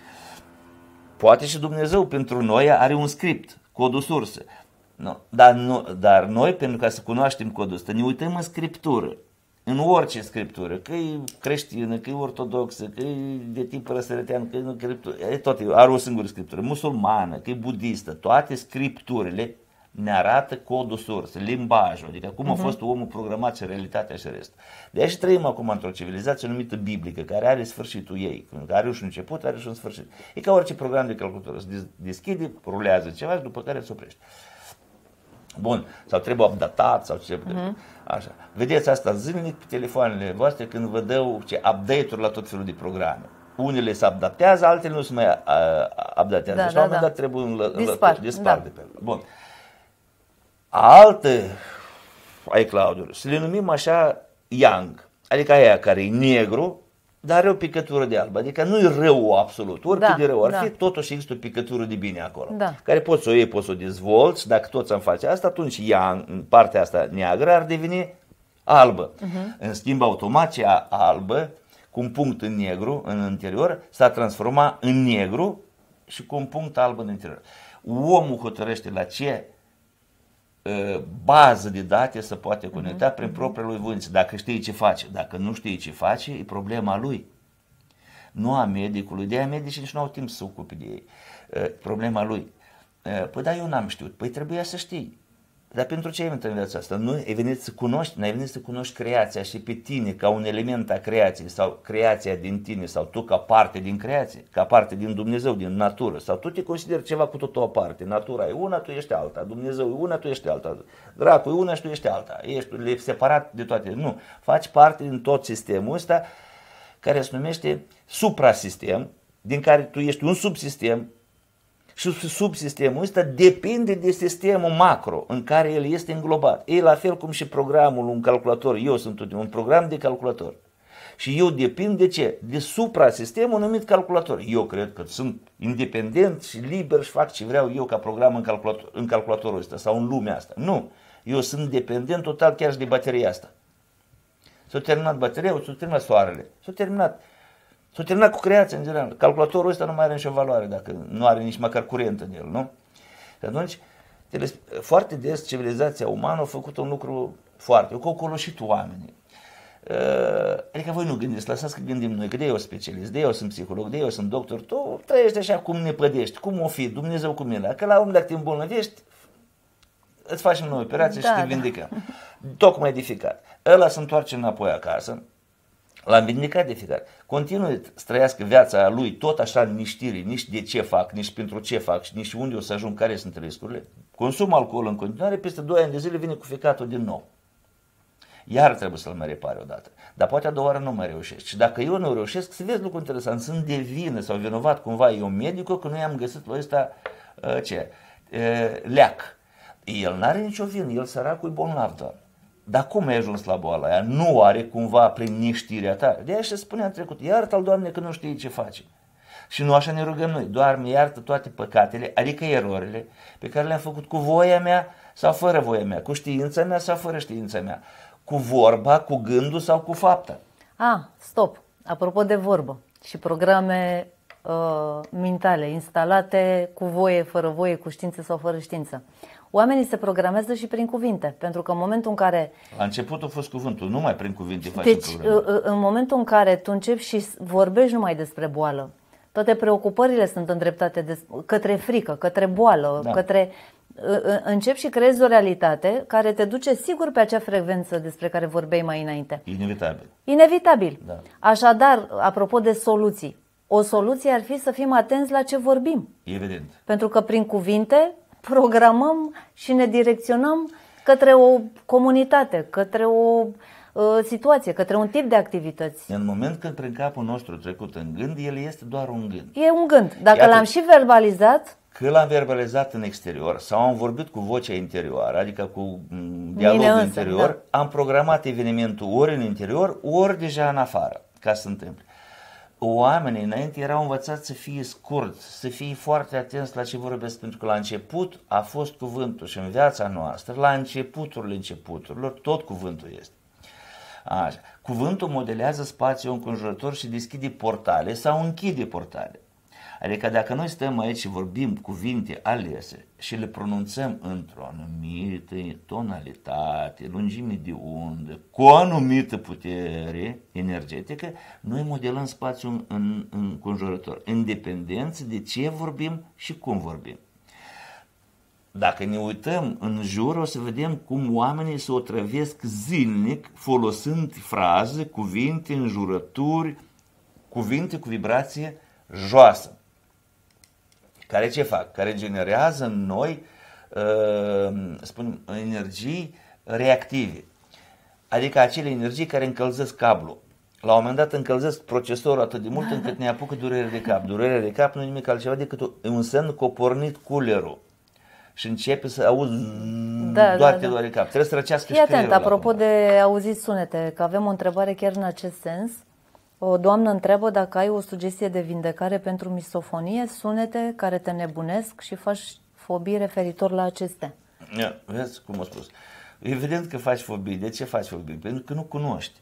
Poate și Dumnezeu pentru noi are un script, codul sursă. No, dar noi, pentru ca să cunoaștem codul ăsta, ne uităm în scriptură. În orice scriptură, că e creștină, că e ortodoxă, că e de tip răsărătean, că e toate, are o singură scriptură, musulmană, că e budistă, toate scripturile ne arată codul sursă, limbajul, adică cum a fost omul programat și realitatea și restul. De aici trăim acum într-o civilizație numită biblică, care are sfârșitul ei, care are și un început, are și un sfârșit. E ca orice program de calculator, se deschide, rulează ceva și după care se oprește. Bun, sau trebuie updatat sau ce. Așa. Vedeți asta zilnic pe telefoanele voastre când vă dau update-uri la tot felul de programe. Unele se updatează, altele nu se mai updatează. Și la un moment dat trebuie dispar de pe el. Bun. Alte iCloud-uri, să le numim așa yang, adică aia care e negru, dar are o picătură de alb, adică nu e rău absolut, oricât de rău ar fi, totuși există o picătură de bine acolo, care poți să o iei, poți să o dezvolți, dacă toți am face asta, atunci yang, în partea asta neagră, ar deveni albă. În schimb, automat, cea albă, cu un punct în negru, în interior, s-a transformat în negru și cu un punct alb în interior. Omul hotărăște la ce bază de date se poate conecta prin propria lui voință. Dacă știi ce face, dacă nu știi ce face, e problema lui. Nu a medicului, de-aia medicii nici nu au timp să se ocupe de ei. Problema lui. Păi da, eu n-am știut. Păi trebuia să știi. Dar pentru ce ai venit în viața asta? Nu ai venit să cunoști, n-ai venit să cunoști creația și pe tine ca un element a creației sau creația din tine sau tu ca parte din creație, ca parte din Dumnezeu, din natură sau tu te consideri ceva cu totul aparte. Natura e una, tu ești alta. Dumnezeu e una, tu ești alta. Dracul e una și tu ești alta. Ești separat de toate. Nu. Faci parte din tot sistemul ăsta care se numește suprasistem, din care tu ești un subsistem. Și subsistemul ăsta depinde de sistemul macro în care el este înglobat. E la fel cum și programul, un calculator. Eu sunt un program de calculator. Și eu depind de ce? De suprasistemul numit calculator. Eu cred că sunt independent și liber și fac ce vreau eu ca program în calculatorul ăsta sau în lumea asta. Nu. Eu sunt dependent total chiar și de bateria asta. S-a terminat bateria, s-a terminat soarele. S-a terminat cu creația în general. Calculatorul ăsta nu mai are nicio valoare dacă nu are nici măcar curent în el, nu? Și atunci, foarte des civilizația umană a făcut un lucru foarte, că au coloșit oamenii. Adică voi nu gândiți, lăsați că gândim noi, că de eu sunt specialist, de eu sunt psiholog, de eu sunt doctor, tu trăiești așa cum ne pădești, cum o fi, Dumnezeu cu mine, că la un dacă te îmbolnăvești, îți facem noi operație și te vindecăm. Tocmai de ficat. Ăla se întoarce înapoi acasă, l-am vindicat de fiecare. Continuă să trăiască viața lui tot așa în niștire, nici de ce fac, nici pentru ce fac și nici unde o să ajung, care sunt riscurile. Consumă alcool în continuare, peste 2 ani de zile vine cu ficatul din nou. iar trebuie să-l mai repare odată. Dar poate a doua oară nu mai reușești. Și dacă eu nu reușesc, să vezi lucru interesant, sunt de vină sau vinovat cumva eu medicul că nu i-am găsit la ăsta leac. El n-are nicio vină, el săracul e bolnav doar. Dar cum ai ajuns la boala aia? Nu are cumva prin neștirea ta. De-aia și spunea în trecut, iartă-l, Doamne, că nu știi ce face. Și nu așa ne rugăm noi, Doamne, iartă toate păcatele, adică erorile pe care le-am făcut cu voia mea sau fără voia mea, cu știința mea sau fără știința mea, cu vorba, cu gândul sau cu fapta. Stop. Apropo de vorbă și programe mentale instalate cu voie, fără voie, cu știință sau fără știință. Oamenii se programează și prin cuvinte, pentru că în momentul în care... La început a fost cuvântul, numai prin cuvinte faci în momentul în care tu începi și vorbești numai despre boală, toate preocupările sunt îndreptate către frică, către boală, începi și creezi o realitate care te duce sigur pe acea frecvență despre care vorbeai mai înainte. Inevitabil. Da. Așadar, apropo de soluții, o soluție ar fi să fim atenți la ce vorbim. Evident. Pentru că prin cuvinte programăm și ne direcționăm către o comunitate, către o situație, către un tip de activități. În moment când prin capul nostru trecut în gând, el este doar un gând. E un gând. Dacă l-am și verbalizat... Că l-am verbalizat în exterior sau am vorbit cu vocea interioară, adică cu dialogul interior, am programat evenimentul ori în interior, ori deja în afară, ca să se întâmple. Oamenii înainte erau învățați să fie scurți, să fie foarte atenți la ce vorbesc, pentru că la început a fost cuvântul și în viața noastră, la începuturilor, tot cuvântul este. Așa. Cuvântul modelează spațiul înconjurător și deschide portale sau închide portale. Adică dacă noi stăm aici și vorbim cuvinte alese și le pronunțăm într-o anumită tonalitate, lungime de undă, cu o anumită putere energetică, noi modelăm spațiul înconjurător, independență de ce vorbim și cum vorbim. Dacă ne uităm în jur, o să vedem cum oamenii se otrăvesc zilnic folosind fraze, cuvinte, înjurături, cuvinte cu vibrație joasă. Care ce fac? Care generează în noi energii reactive. Adică acele energii care încălzesc cablul. La un moment dat încălzesc procesorul atât de mult încât ne apucă durere de cap. Durerea de cap nu e nimic altceva decât un semn că a pornit culerul. Și începe să auzi doar te doare cap. Trebuie să răcească și creierul. Apropo de auzit sunete, că avem o întrebare chiar în acest sens. O doamnă întreabă dacă ai o sugestie de vindecare pentru misofonie, sunete care te nebunesc și faci fobii referitor la acestea. Vezi cum am spus. Evident că faci fobii. De ce faci fobii? Pentru că nu cunoști.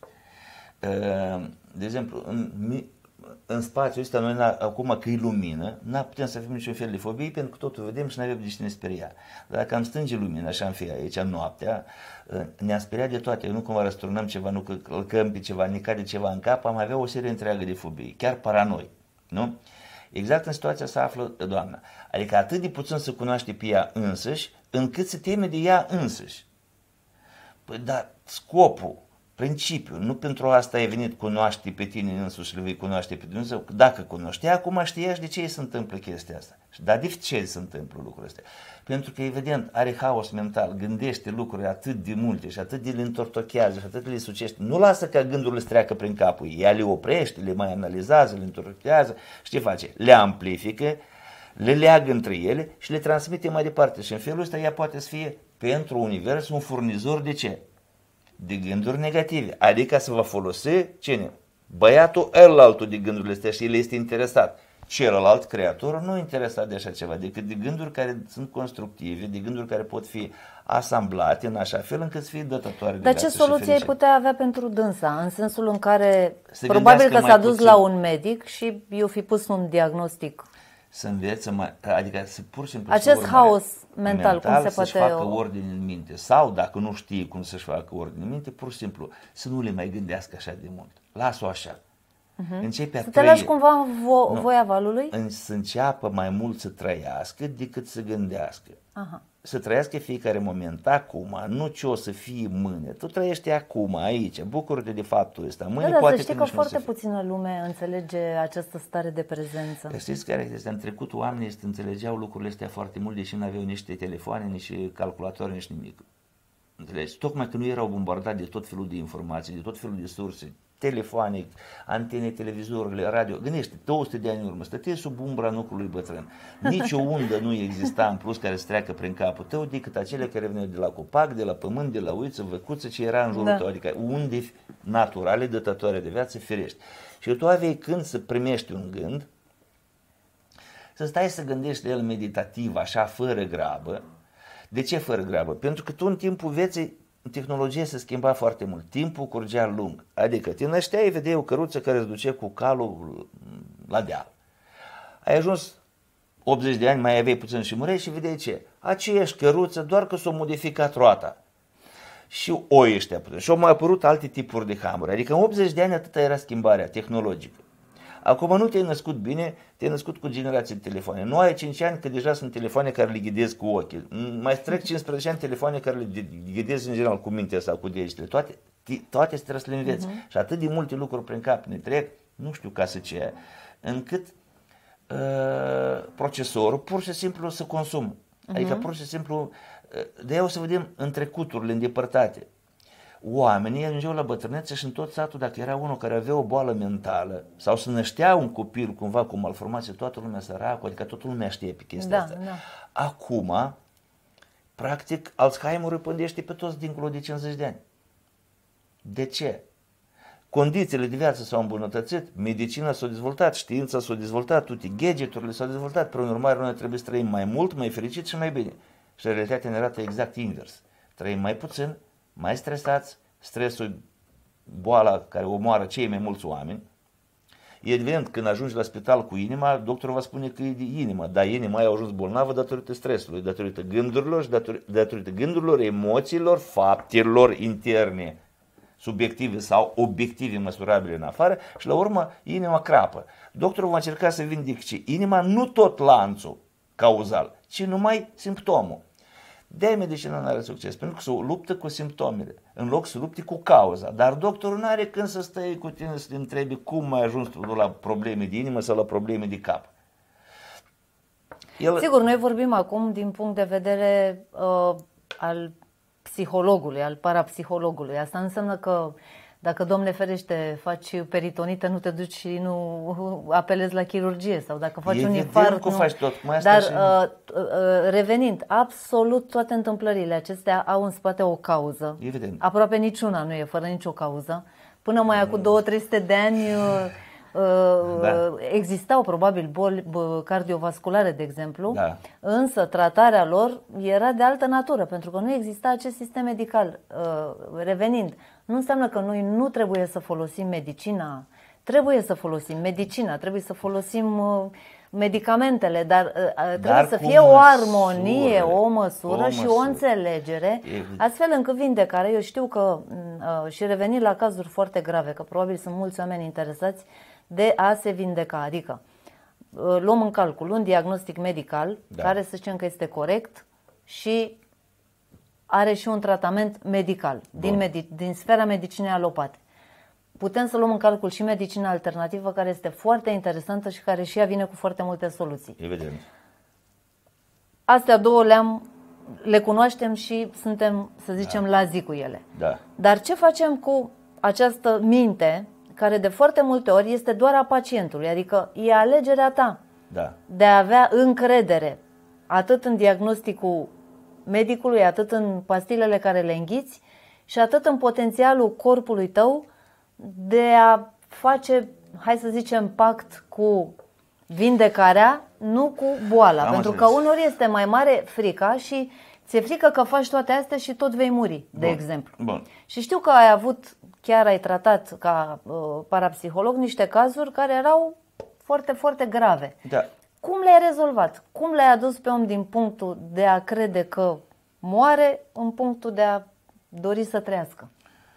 De exemplu, în spațiul ăsta, noi acum că e lumină, nu putem să avem niciun fel de fobii pentru că totul vedem și nu avem de ce ne speria. Dar dacă am stânge lumina, așa am fi aici, noaptea, ne-am speriat de toate. Nu cumva răsturnăm ceva, nu călcăm pe ceva, ne cade ceva în cap, am avea o serie întreagă de fobii, chiar paranoi. Nu? Exact în situația se află doamna. Adică atât de puțin să cunoaște pe ea însăși, încât se teme de ea însăși. Păi, dar scopul, principiul, nu pentru asta ai venit, cunoaște pe tine însuși, le vei cunoaște pe Dumnezeu. Dacă cunoștea, acum știa și de ce se întâmplă chestia asta. Dar de ce se întâmplă lucrurile astea? Pentru că, evident, are haos mental, gândește lucruri atât de multe și atât de le întortochează și atât le sucește. Nu lasă ca gândurile să treacă prin capul ei. Ea le oprește, le mai analizează, le întortochează și ce face? Le amplifică, le leagă între ele și le transmite mai departe. Și în felul ăsta ea poate să fie pentru univers un furnizor de ce? De gânduri negative. Adică să va folosi cine? Băiatul ălaltul de gândurile astea și el este interesat. Celălalt, creatorul, nu e interesat de așa ceva, decât de gânduri care sunt constructive, de gânduri care pot fi asamblate în așa fel încât să fie dătătoare de viață. Dar ce soluție ai putea avea pentru dânsa? În sensul în care probabil că s-a dus la un medic și i-o fi pus un diagnostic. Să învețe, adică să pur și simplu acest haos mental cum se poate să-și facă ordine în minte. Sau dacă nu știe cum să-și facă ordine în minte, pur și simplu să nu le mai gândească așa de mult. Las-o așa. Începe să te lași cumva în voia valului? Să înceapă mai mult să trăiască decât să gândească. Aha. Să trăiască fiecare moment, acum, nu ce o să fie mâine. Tu trăiești acum, aici, bucură-te de faptul ăsta. Mâine dar poate să știi că foarte puțină lume înțelege această stare de prezență. Știți care este? În trecut oamenii înțelegeau lucrurile astea foarte mult, deși nu aveau nici telefoane, nici calculatori, nici nimic. Înțelegi? Tocmai că nu erau bombardați de tot felul de informații, de tot felul de surse, telefonic, antene, televizorurile, radio. Gândește, 200 de ani în urmă, stăteai sub umbra nucului bătrân. Nici o undă nu exista în plus care să treacă prin capul tău decât acele care veneau de la copac, de la pământ, de la uiță, văcuță, ce era în jurul tău. Adică unde naturale, dătătoare de viață, firești. Și tu aveai când să primești un gând, să stai să gândești de el meditativ, așa, fără grabă. De ce fără grabă? Pentru că tu în timpul vieții, tehnologia se schimba foarte mult, timpul curgea lung. Adică te nășteai, vedeai o căruță care îți duce cu calul la deal. Ai ajuns 80 de ani, mai aveai puțin și mureai și vedeai ce? Aceeași căruță, doar că s-a modificat roata. Și oi ăștia puțin. Și au mai apărut alte tipuri de hamuri. Adică în 80 de ani atâta era schimbarea tehnologică. Acum nu te-ai născut bine, te-ai născut cu generații de telefoane. Nu ai 5 ani că deja sunt telefoane care le ghidezi cu ochii. Mai trec 15 ani telefoane care le ghidezi în general cu mintea sau cu degetele. Toate trebuie să le înveți. Și atât de multe lucruri prin cap ne trec, nu știu ca să ce, încât procesorul pur și simplu se consumă. Adică pur și simplu, de-aia o să vedem în trecuturile îndepărtate. Oamenii ajungeau la bătrânețe și în tot satul, dacă era unul care avea o boală mentală sau se năștea un copil cumva cu malformație, toată lumea săracu, adică toată lumea știe pe chestia asta. Da. Acum, practic, Alzheimer îi pândește pe toți dincolo de 50 de ani. De ce? Condițiile de viață s-au îmbunătățit, medicina s-a dezvoltat, știința s-a dezvoltat, toate gadgeturile s-au dezvoltat, prin urmare noi trebuie să trăim mai mult, mai fericit și mai bine. Și realitatea ne arată exact invers. Trăim mai puțin, mai stresați, stresul, boala care omoară cei mai mulți oameni. Evident, când ajungi la spital cu inima, doctorul va spune că e de inimă, dar inima a ajuns bolnavă datorită stresului, datorită gândurilor și datorită gândurilor, emoțiilor, faptelor interne, subiective sau obiective măsurabile în afară și la urmă inima crapă. Doctorul va încerca să vindece inima, nu tot lanțul cauzal, ci numai simptomul. De-aia medicina nu are succes, pentru că se luptă cu simptomele, în loc să lupte cu cauza. Dar doctorul nu are când să stai cu tine să te întrebi cum ai ajuns tu la probleme de inimă sau la probleme de cap. Sigur, noi vorbim acum din punct de vedere al psihologului, al parapsihologului. Asta înseamnă că dacă, Doamne ferește, faci peritonită, nu te duci și nu apelezi la chirurgie sau dacă faci un infart, nu. Faci tot, Dar revenind, absolut toate întâmplările acestea au în spate o cauză. Evident. Aproape niciuna nu e fără nicio cauză. Până mai acum 200-300 de ani existau probabil boli cardiovasculare, de exemplu, însă tratarea lor era de altă natură, pentru că nu exista acest sistem medical. Revenind, nu înseamnă că noi nu trebuie să folosim medicina, trebuie să folosim medicina, trebuie să folosim medicamentele, dar trebuie să fie o armonie, o măsură și o înțelegere, astfel încât vindecarea, eu știu că, și revenind la cazuri foarte grave, că probabil sunt mulți oameni interesați de a se vindeca, adică luăm în calcul un diagnostic medical care să zicem că este corect și are și un tratament medical din sfera medicinei alopate. Putem să luăm în calcul și medicina alternativă, care este foarte interesantă și care și ea vine cu foarte multe soluții. Evident. Astea două le cunoaștem și suntem, să zicem, la zi cu ele. Da. Dar ce facem cu această minte care de foarte multe ori este doar a pacientului, adică e alegerea ta de a avea încredere atât în diagnosticul medicului, atât în pastilele care le înghiți și atât în potențialul corpului tău de a face, hai să zicem, pact cu vindecarea, nu cu boala. Pentru că unor este mai mare frica și ți-e frică că faci toate astea și tot vei muri, de exemplu. Și știu că chiar ai tratat ca parapsiholog niște cazuri care erau foarte, foarte grave. Da. Cum le-ai rezolvat? Cum le-ai adus pe om din punctul de a crede că moare în punctul de a dori să trăiască?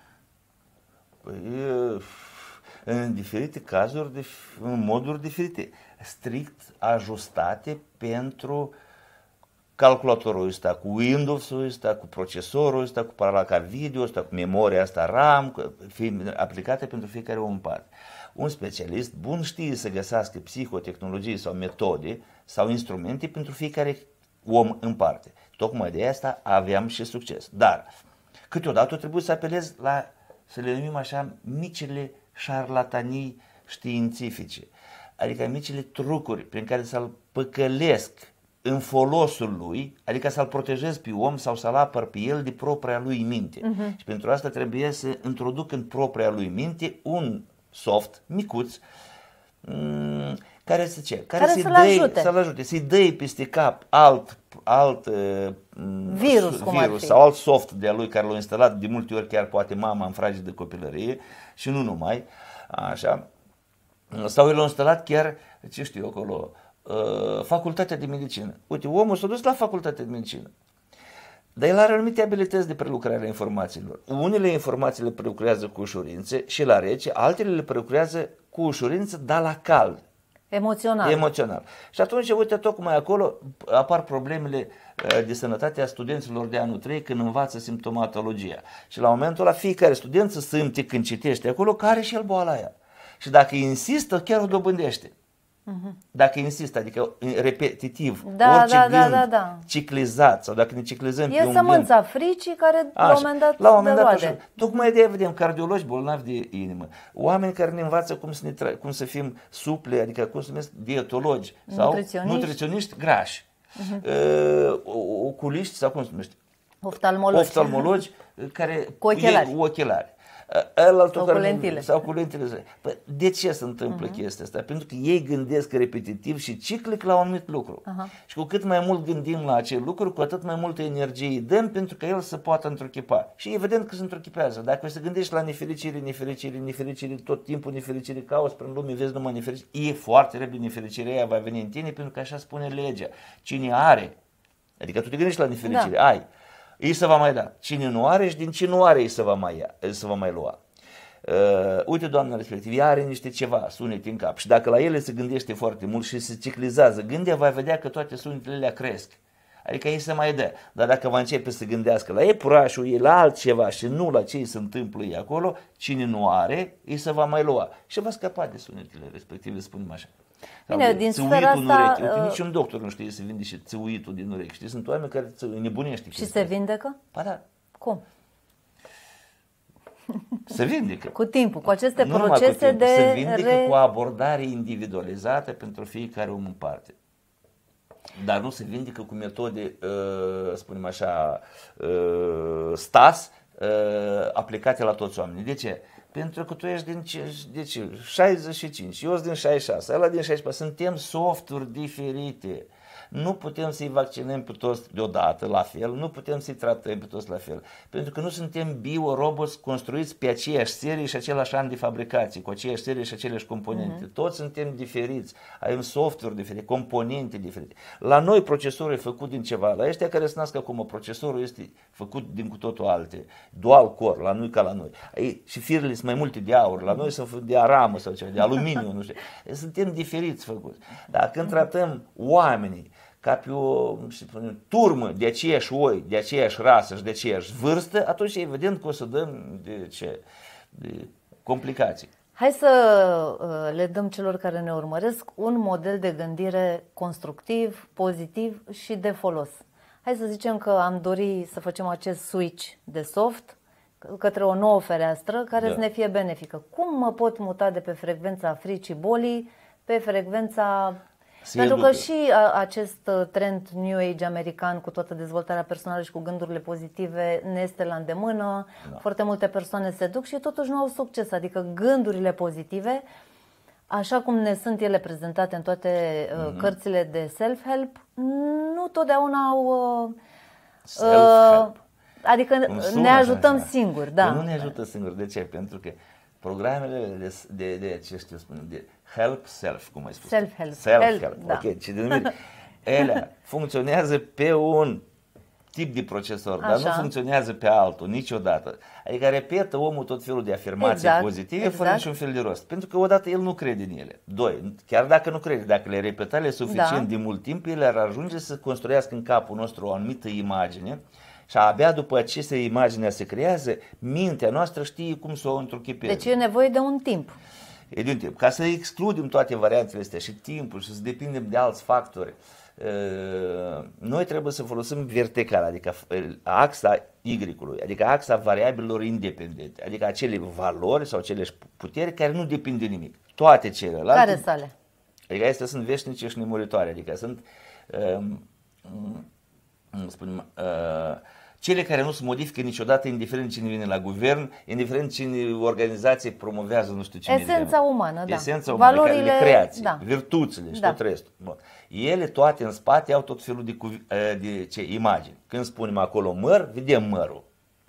În diferite cazuri, în moduri diferite, strict ajustate pentru calculatorul ăsta, cu Windows-ul ăsta, cu procesorul ăsta, cu paralaca video ăsta, cu memoria asta RAM, aplicate pentru fiecare om în parte. Un specialist bun știe să găsească psihotehnologii sau metode sau instrumente pentru fiecare om în parte. Tocmai de asta aveam și succes. Dar Câteodată trebuie să apelezi la, să le numim așa, micile șarlatanii științifice, adică micile trucuri prin care să-l păcălesc în folosul lui, adică să-l protejez pe om sau să-l apăr pe el de propria lui minte. Și pentru asta trebuie să introduc în propria lui minte un soft micuț care să-l ajute, să-i dai peste cap alt virus sau alt soft de-a lui care l-a instalat de multe ori chiar poate mama în fragedă copilărie și nu numai, așa, sau el l-a instalat chiar, ce știu eu acolo, facultatea de medicină. Uite, omul s-a dus la facultatea de medicină, dar el are anumite abilități de prelucrare a informațiilor. Unele informații le prelucrează cu ușurință și la rece, altele le prelucrează cu ușurință, dar la cald. Emoțional. Și atunci, uite, tocmai acolo apar problemele de sănătate a studenților de anul 3 când învață simptomatologia. Și la momentul ăla fiecare student se simte când citește acolo că are și el boala aia. Și dacă insistă, chiar o dobândește. Dacă insistă, adică repetitiv, orice gând ciclizat sau dacă ne ciclizăm pe un gând. E sămânța fricii care la un moment dat roade. Tocmai de vedem cardiologi bolnavi de inimă, oameni care ne învață cum să fim suple, adică cum să numesc dietologi sau nutriționiști grași, oculiști sau cum se numește? Oftalmologi care cu ochelari. Sau cu lentile. Păi, de ce se întâmplă chestia asta? Pentru că ei gândesc repetitiv și ciclic la un anumit lucru. Și cu cât mai mult gândim la acel lucru, cu atât mai multă energie îi dăm pentru că el să poată întruchipa. Și evident că se întruchipează. Dacă să gândești la nefericire, tot timpul nefericire, cauți prin lume, vezi numai nefericire, e foarte repede nefericirea aia va veni în tine pentru că așa spune legea. Cine are, adică tu te gândești la nefericire, ai. Ei se va mai da. Cine nu are și din ce nu are ei se va mai lua. Uite, doamna respectiv, ea are niște ceva, sunete în cap și dacă la ele se gândește foarte mult și se ciclizează gândea, va vedea că toate sunetele alea cresc. Adică ei se mai dă. Dar dacă va începe să gândească la iepurașul ei, la altceva și nu la ce îi se întâmplă ei acolo, cine nu are, ei se va mai lua. Și va scăpa de sunetele respective, spunem așa. Bine, din sfera asta... Niciun doctor nu știe să vinde și țâuitul din urechi. Știi, sunt oameni care nebunește. Și se vindecă? Pa da. Cum? Se vindecă. Cu timpul, cu aceste procese de... Se vindecă cu abordare individualizată pentru fiecare om în parte. Dar nu se vindecă cu metode, spunem așa, aplicate la toți oamenii. De ce? Pentru că tu ești din 65, eu sunt din 66, ăla din 64, suntem softuri diferite. Nu putem să-i vaccinăm pe toți deodată la fel, nu putem să-i tratăm pe toți la fel, pentru că nu suntem bioroboți construiți pe aceeași serie și același an de fabricație, cu aceeași serie și aceleași componente. Toți suntem diferiți, avem softuri diferite, componente diferite. La noi procesorul e făcut din ceva, la ăștia care se nasc acum, procesorul este făcut din cu totul alte, dual core, la noi ca la noi. Și firele sunt mai multe de aur, la noi sunt de aramă sau ceva, de aluminiu, nu știu. Suntem diferiți făcuți. Dar când tratăm oamenii ca pe o turmă de aceiași oi, de aceeași rasă și de aceeași vârstă, atunci evident că o să dăm de complicații. Hai să le dăm celor care ne urmăresc un model de gândire constructiv, pozitiv și de folos. Hai să zicem că am dori să facem acest switch de soft către o nouă fereastră care să ne fie benefică. Cum mă pot muta de pe frecvența fricii bolii pe frecvența... Pentru că și acest trend New Age american cu toată dezvoltarea personală și cu gândurile pozitive ne este la îndemână, foarte multe persoane se duc și totuși nu au succes, adică gândurile pozitive, așa cum ne sunt ele prezentate în toate cărțile de self-help, nu totdeauna au... adică ne ajutăm singuri. Da. Nu ne ajută singuri, de ce? Pentru că programele de ce știu spune, de help self, cum ai spus. Self-help. Da. Ok, ce denumiri. Ele funcționează pe un tip de procesor, dar nu funcționează pe altul niciodată. Adică repetă omul tot felul de afirmații pozitive fără niciun fel de rost. Pentru că odată el nu crede în ele. Doi, chiar dacă nu crede, dacă le repetale suficient de mult timp, ele ar ajunge să construiască în capul nostru o anumită imagine. Și abia după aceste imaginea se creează, mintea noastră știe cum să o întruchipeze. Deci e nevoie de un timp. E de un timp. Ca să excludem toate variantele astea și timpul și să depindem de alți factori, noi trebuie să folosim vertical, adică axa Y-ului, adică axa variabilelor independente, adică acele valori sau acele puteri care nu depind de nimic. Toate celelalte. Care sale? Adică astea sunt veșnice și nemuritoare, adică sunt cele care nu se modifică niciodată, indiferent cine vine la guvern, indiferent cine organizație promovează nu știu ce. Esența umană, da. Esența umană, valorile, care le creați, da. virtuțile și tot restul. Bun. Ele toate în spate au tot felul de imagini. Când spunem acolo măr, vedem mărul.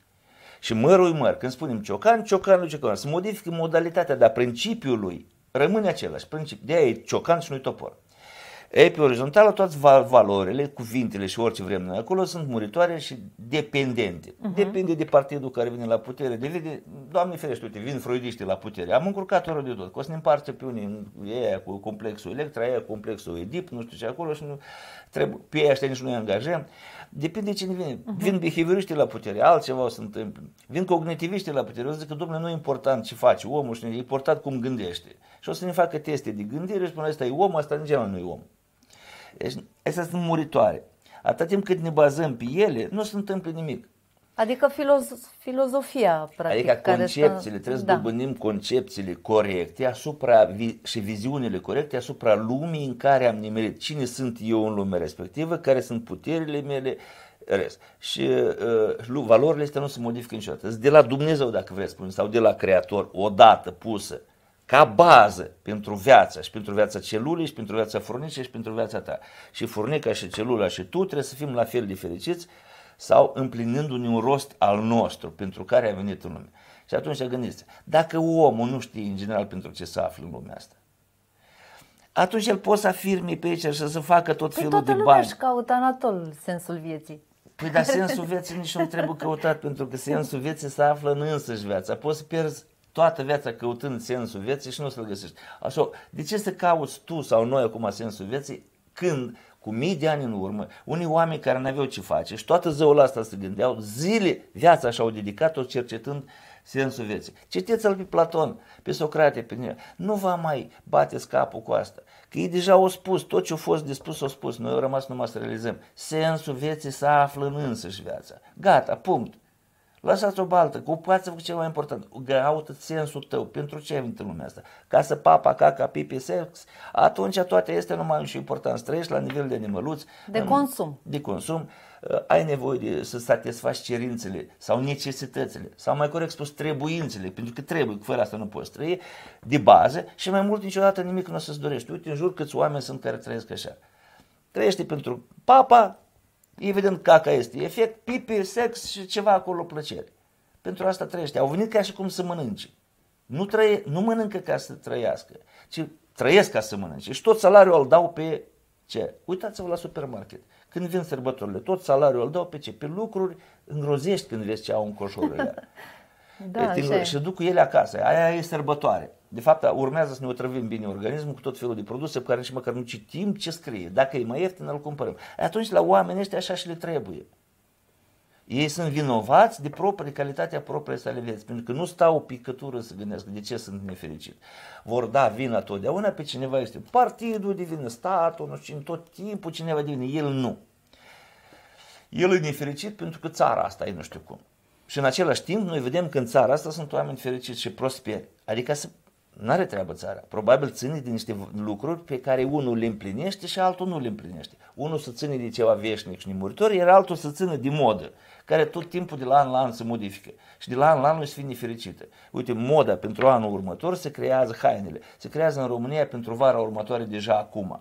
Și mărul e măr. Când spunem ciocan, ciocanul e ciocan. Se modifică modalitatea, dar principiul lui rămâne același. De-aia e ciocan și nu-i topor. Ei, pe orizontală, toate valorile, cuvintele și orice vrem noi acolo sunt muritoare și dependente. Depinde de partidul care vine la putere. Doamne ferește, uite, vin freudiștii la putere. Am încurcat ori de tot. Că o să ne împartă pe unii, aia cu complexul Electra, aia cu complexul Oedip, nu știu ce acolo și nu trebuie, pe aia ăștia nici nu îi angajăm. Depinde de cine vine. Vin behavioriștii la putere, altceva o să întâmple. Vin cognitiviștii la putere, o să zic că, domnule, nu e important ce face omul, și e important cum gândește. Și o să ne facă teste de gândire și spune, ăsta e om, ăsta nici nu e om. Deci, astea sunt muritoare. Atât timp cât ne bazăm pe ele, nu se întâmplă nimic. Adică filozofia, practic. Adică concepțiile, trebuie să dobândim concepțiile corecte și viziunile corecte asupra lumii în care am nimerit. Cine sunt eu în lumea respectivă, care sunt puterile mele, rest. Și valorile astea nu se modifică niciodată. De la Dumnezeu, dacă vreți spune, sau de la Creator, odată pusă ca bază pentru viața și pentru viața celulei și pentru viața furnicii și pentru viața ta. Și furnica și celula și tu trebuie să fim la fel de fericiți sau împlinindu-ne un rost al nostru pentru care a venit în lume. Și atunci gândiți, dacă omul nu știe în general pentru ce se află în lumea asta, atunci el poate să afirme pe aici și să facă tot felul de bani. Toată lumea își caută, Anatol, sensul vieții. Păi dar sensul vieții nici nu trebuie căutat, pentru că sensul vieții se află în însăși viața. Poți să pierzi toată viața căutând sensul vieții și nu să-l găsești. Așa, de ce să cauți tu sau noi acum sensul vieții când, cu mii de ani în urmă, unii oameni care n-aveau ce face și toată zăul ăsta se gândeau, zile, viața și-au dedicat-o cercetând sensul vieții. Citiți-l pe Platon, pe Socrate, pe Nea. Nu vă mai bateți capul cu asta. Că ei deja au spus, tot ce a fost de spus, au spus. Noi au rămas numai să realizăm. Sensul vieții se află în însăși viața. Gata, punct. Lăsați-o baltă, ocupați-vă cu ceva important, caută sensul tău, pentru ce ai venit în lumea asta? Ca să papa, caca, pipi, sex, atunci toate este numai și important, să trăiești la nivel de animăluți. De consum. De consum, ai nevoie să satisfaci cerințele sau necesitățile, sau mai corect spus trebuințele, pentru că trebuie, fără asta nu poți trăi, de bază și mai mult niciodată nimic nu o să-ți dorești. Uite, în jur câți oameni sunt care trăiesc așa. Trăiește pentru papa, evident caca este efect, pipi, sex și ceva acolo plăcere. Pentru asta trăiește. Au venit ca și cum să mănânce. Nu mănâncă ca să trăiască, ci trăiesc ca să mănânce. Și tot salariul îl dau pe ce? Uitați-vă la supermarket. Când vin sărbătorile, tot salariul îl dau pe ce? Pe lucruri îngrozești când vezi ce au în coșurile alea. Și duc cu ele acasă. Aia e sărbătoare. De fapt, urmează să ne otrăvim bine organismul cu tot felul de produse pe care nici măcar nu citim ce scrie. Dacă e mai ieftin, îl cumpărăm. Atunci la oamenii ăștia așa și le trebuie. Ei sunt vinovați de calitatea propriei sale vieți, pentru că nu stau o picătură să gândească de ce sunt nefericit. Vor da vina totdeauna pe cineva, este partidul de vină, statul, nu știu, tot timpul cineva de vină, el nu. El e nefericit pentru că țara asta e nu știu cum. Și în același timp noi vedem că în țara asta sunt oameni fericiți și prosperi. Adică n-are treabă țara. Probabil ține de niște lucruri pe care unul le împlinește și altul nu le împlinește. Unul se ține de ceva veșnic și nemuritor, iar altul se ține de modă, care tot timpul de la an la an se modifică. Și de la an la an nu se fie nefericită. Uite, moda pentru anul următor se creează hainele. Se creează în România pentru vara următoare deja acum.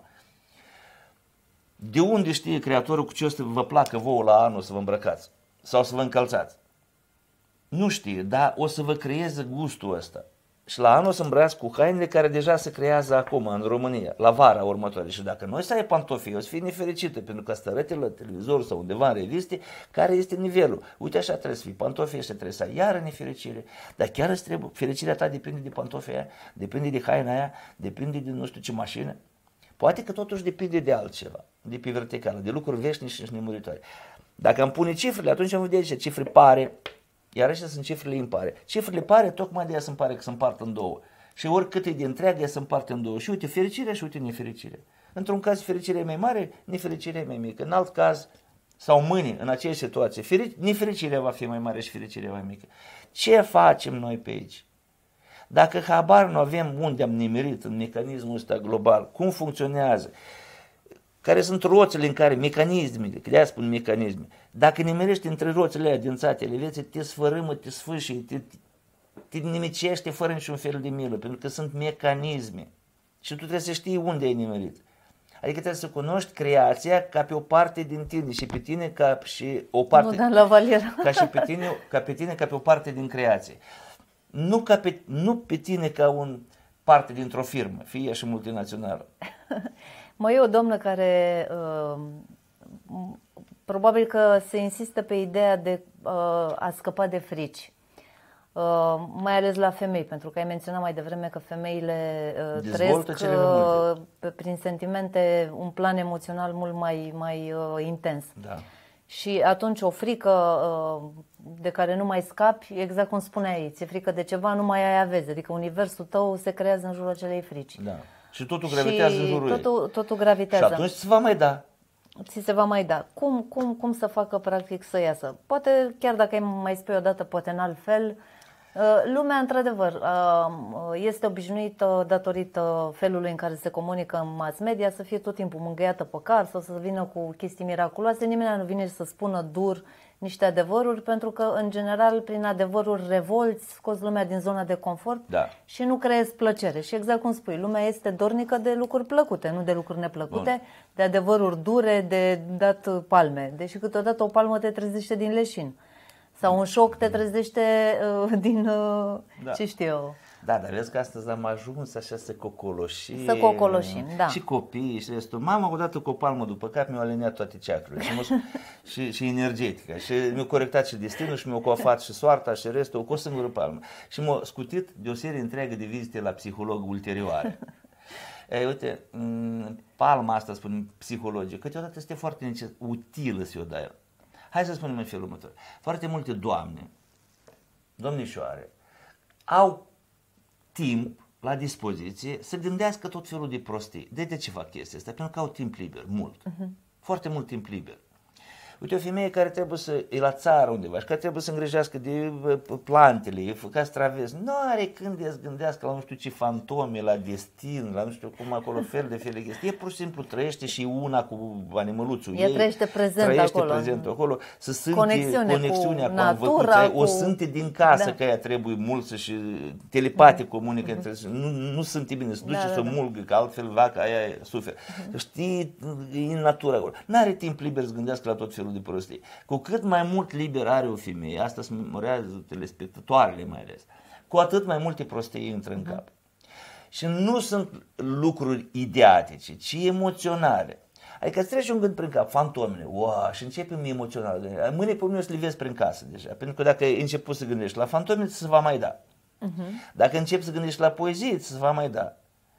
De unde știe Creatorul cu ce o să vă placă vouă la anul să vă îmbrăcați? Sau să vă încălțați? Nu știe, dar o să vă creeze gustul ăsta. Și la anul o să îmbrăcați cu hainele care deja se creează acum în România, la vara următoare. Și dacă noi să ai pantofii, o să fie nefericită, pentru că să arăte la televizor sau undeva în reviste care este nivelul. Uite, așa trebuie să fii, pantofii ăștia trebuie să ai iară nefericire. Dar chiar îți trebuie, fericirea ta depinde de pantofii aia, depinde de haina aia, depinde de nu știu ce mașină. Poate că totuși depinde de altceva, de pe verticală, de lucruri veșnice și nemuritoare. Dacă îmi pune cifrele, atunci am vedea ce cifre pare. Iar ăștia sunt cifrele impare. Cifrele pare, tocmai de aia se pare că se împart în două. Și oricât e de întreagă, ea se împarte în două. Și uite fericirea și uite nefericirea. Într-un caz fericirea e mai mare, nefericirea e mai mică. În alt caz, sau mâine, în aceeași situație, nefericirea va fi mai mare și fericirea mai mică. Ce facem noi pe aici? Dacă habar nu avem unde am nimerit în mecanismul ăsta global, cum funcționează, care sunt roțile în care, mecanismele, că de-aia spun mecanisme, dacă nimerești între roțile aia dințatele vieții, te sfărâmă, te sfâșie, te nimicește fără niciun fel de milă, pentru că sunt mecanisme. Și tu trebuie să știi unde ai nimerit. Adică trebuie să cunoști creația ca pe o parte din tine și pe tine ca și o parte... Nu, Dan Lavalier. Ca pe tine ca pe o parte din creație. Nu pe tine ca un parte dintr-o firmă, fie ea și multinațională. Mai e o doamnă care probabil că se insistă pe ideea de a scăpa de frici. Mai ales la femei, pentru că ai menționat mai devreme că femeile trăiesc prin sentimente un plan emoțional mult mai intens. Da. Și atunci o frică de care nu mai scapi, exact cum spuneai, ți-e frică de ceva, nu mai ai avezi, adică universul tău se creează în jurul acelei frici. Da. Și totul gravitează în jurul ei. Totul gravitează. Și atunci ți va mai da. Ți se va mai da. Cum să facă practic să iasă? Poate, chiar dacă ai mai spui odată, poate în alt fel. Lumea, într-adevăr, este obișnuită, datorită felului în care se comunică în mass media, să fie tot timpul mângâiată pe car sau să vină cu chestii miraculoase. Nimeni nu vine să spună dur niște adevăruri, pentru că, în general, prin adevăruri revolți, scoți lumea din zona de confort și nu creezi plăcere. Și exact cum spui, lumea este dornică de lucruri plăcute, nu de lucruri neplăcute, de adevăruri dure, de dat palme. Deși câteodată o palmă te trezește din leșin. Sau un șoc te trezește din, ce știu eu. Da, dar vezi că astăzi am ajuns așa să cocoloșim. Să cocoloșim, da. Și copiii și restul. Mama, odată cu o palmă după cap, mi-a aliniat toate chakrurile și energetica. Și mi-a corectat și destinul și mi-a coafat și soarta și restul cu o singură palmă. Și m-a scutit de o serie întreagă de vizite la psiholog ulterioare. Uite, palma asta, spun psihologic, câteodată este foarte utilă să o dai. Hai să spunem în felul următor. Foarte multe doamne, domnișoare, au timp la dispoziție să gândească tot felul de prostii. De ce fac chestia asta? Pentru că au timp liber, mult. Foarte mult timp liber. Uite, o femeie care trebuie să e la țară undeva și care trebuie să îngrijească de plantele, castraveți, nu are când să gândească la nu știu ce fantome, la destin, la nu știu cum acolo, fel de chestii. E pur și simplu trăiește și una cu animăluțul ei. Trăiește prezent acolo. Să simte conexiunea cu natura, o simte din casă că ea trebuie mult să-și telepate comunică. Nu simte bine, se duce să mulgă, că altfel vaca aia suferă. Știi, e în natură acolo. N-are timp liber să gândească la tot felul de prostii. Cu cât mai mult liber are o femeie, asta se memorează telespectatoarele mai ales, cu atât mai multe prostii intră în cap. Și nu sunt lucruri ideatice, ci emoționale. Adică îți trece un gând prin cap, fantomele, și începem emoțional. Mâine pe mine o să le vezi prin casă deja, pentru că dacă ai început să gândești la fantome, ți se va mai da. Dacă începi să gândești la poezie, ți se va mai da.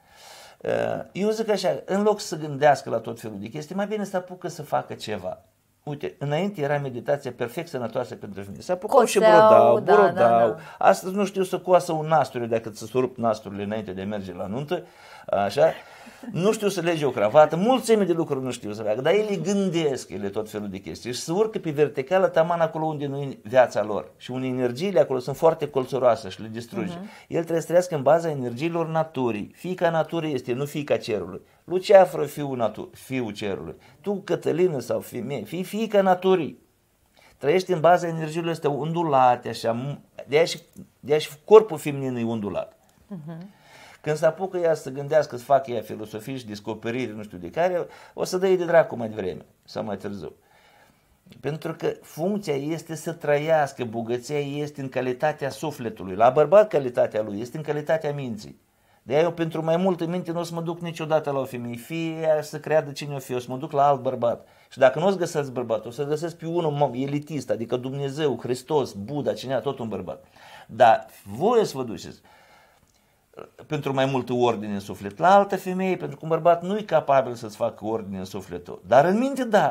Eu zic așa, în loc să gândească la tot felul de chestii, mai bine să apucă să facă ceva. Uite, înainte era meditația perfect sănătoasă pentru femeie. Se apucau și brodau. Da. Astăzi nu știu să coasă un nasturi dacă ți se rup nasturile înainte de a merge la nuntă, așa. Nu știu să lege o cravată, mulțime de lucruri nu știu să facă, dar ele gândesc, ele tot felul de chestii și se urcă pe verticală taman acolo unde nu e viața lor și unde energiile acolo sunt foarte colțoroase și le distruge. El trebuie să trăiască în baza energiilor naturii. Fiica naturii este, nu fiica cerului. Luceafără, fiul cerului. Tu, Cătălină sau femeie, fii fiica naturii. Trăiești în baza energiilor astea undulate, așa, de-aia și corpul feminin e undulat. Când se apucă ea să gândească, să facă ea filosofii și descoperiri, nu știu de care, o să dă de dracu mai devreme sau mai târziu. Pentru că funcția este să trăiască, bogăția este în calitatea sufletului. La bărbat calitatea lui este în calitatea minții. De-aia eu pentru mai multă minte nu o să mă duc niciodată la o femeie, fie ea să creadă cine o fi, o să mă duc la alt bărbat. Și dacă nu o să găsesc bărbat, o să găsesc pe unul elitist, adică Dumnezeu, Hristos, Buddha, cineva, tot un bărbat. Dar voi să vă duceți pentru mai multă ordine în suflet la altă femeie, pentru că un bărbat nu e capabil să-ți facă ordine în sufletul. Dar în minte, da.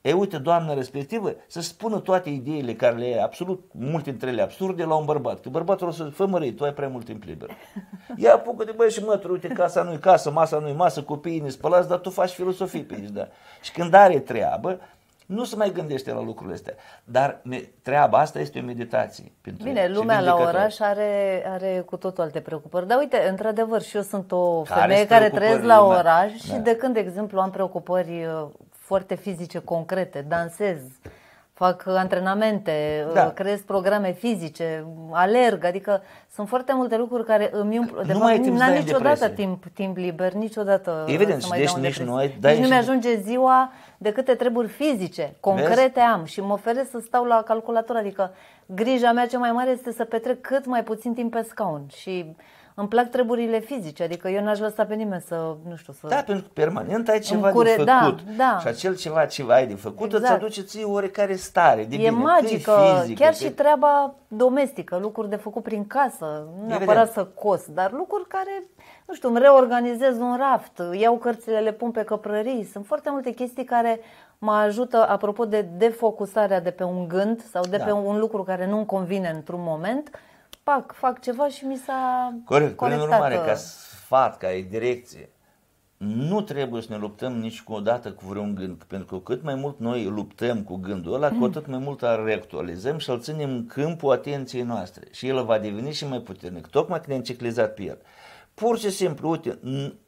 uite, doamna respectivă să-și spună toate ideile care le e, absolut multe dintre ele absurde, la un bărbat. Că bărbatul o să fă mărei, tu ai prea mult timp liber. Ia apucă-te, băi, și mături, uite, casa nu-i casă, masa nu-i masă, copiii ne spălați, dar tu faci filosofii pe aici, da. Și când are treabă, nu se mai gândește la lucrurile astea. Dar treaba asta este o meditație. Bine, lumea la oraș are cu totul alte preocupări. Dar uite, într-adevăr, și eu sunt o femeie care trăiesc la oraș și de când, de exemplu, am preocupări foarte fizice, concrete, dansez, fac antrenamente, creez programe fizice, alerg, adică sunt foarte multe lucruri care îmi umplu. De fapt, n-am niciodată timp liber, niciodată. Evident, să mai deci dau nici noi. Nici nu mi-ajunge ziua de câte treburi fizice, concrete am și mă feresc să stau la calculator, adică grija mea cea mai mare este să petrec cât mai puțin timp pe scaun și îmi plac treburile fizice, adică eu n-aș lăsa pe nimeni să, nu știu, să... Da, pentru că permanent ai ceva de făcut și acel ceva ce ai de făcut îți aduce ție oarecare stare de bine. E magică, chiar și treaba domestică, lucruri de făcut prin casă, nu neapărat să cos, dar lucruri care, nu știu, îmi reorganizez un raft, iau cărțile, le pun pe căprării, sunt foarte multe chestii care mă ajută, apropo de defocusarea de pe un gând sau de pe un lucru care nu-mi convine într-un moment. Fac ceva și mi s-a conectat. Corect, în urmare, ca sfat, ca direcție, nu trebuie să ne luptăm niciodată cu vreun gând, pentru că cât mai mult noi luptăm cu gândul ăla, cu atât mai mult îl reactualizăm și îl ținem în câmpul atenției noastre și el va deveni și mai puternic, tocmai când ne-am enciclizat pe el. Pur și simplu, uite,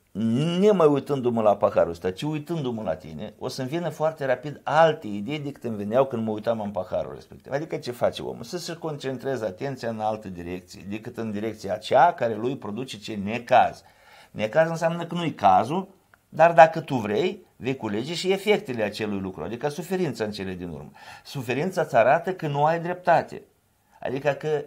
nemai uitându-mă la paharul ăsta, ci uitându-mă la tine, o să-mi vină foarte rapid alte idei decât îmi veneau când mă uitam în paharul respectiv. Adică ce face omul? Să se concentreze atenția în altă direcție, decât în direcția aceea care lui produce ce necaz. Necaz înseamnă că nu-i cazul, dar dacă tu vrei, vei culege și efectele acelui lucru, adică suferința în cele din urmă. Suferința îți arată că nu ai dreptate, adică că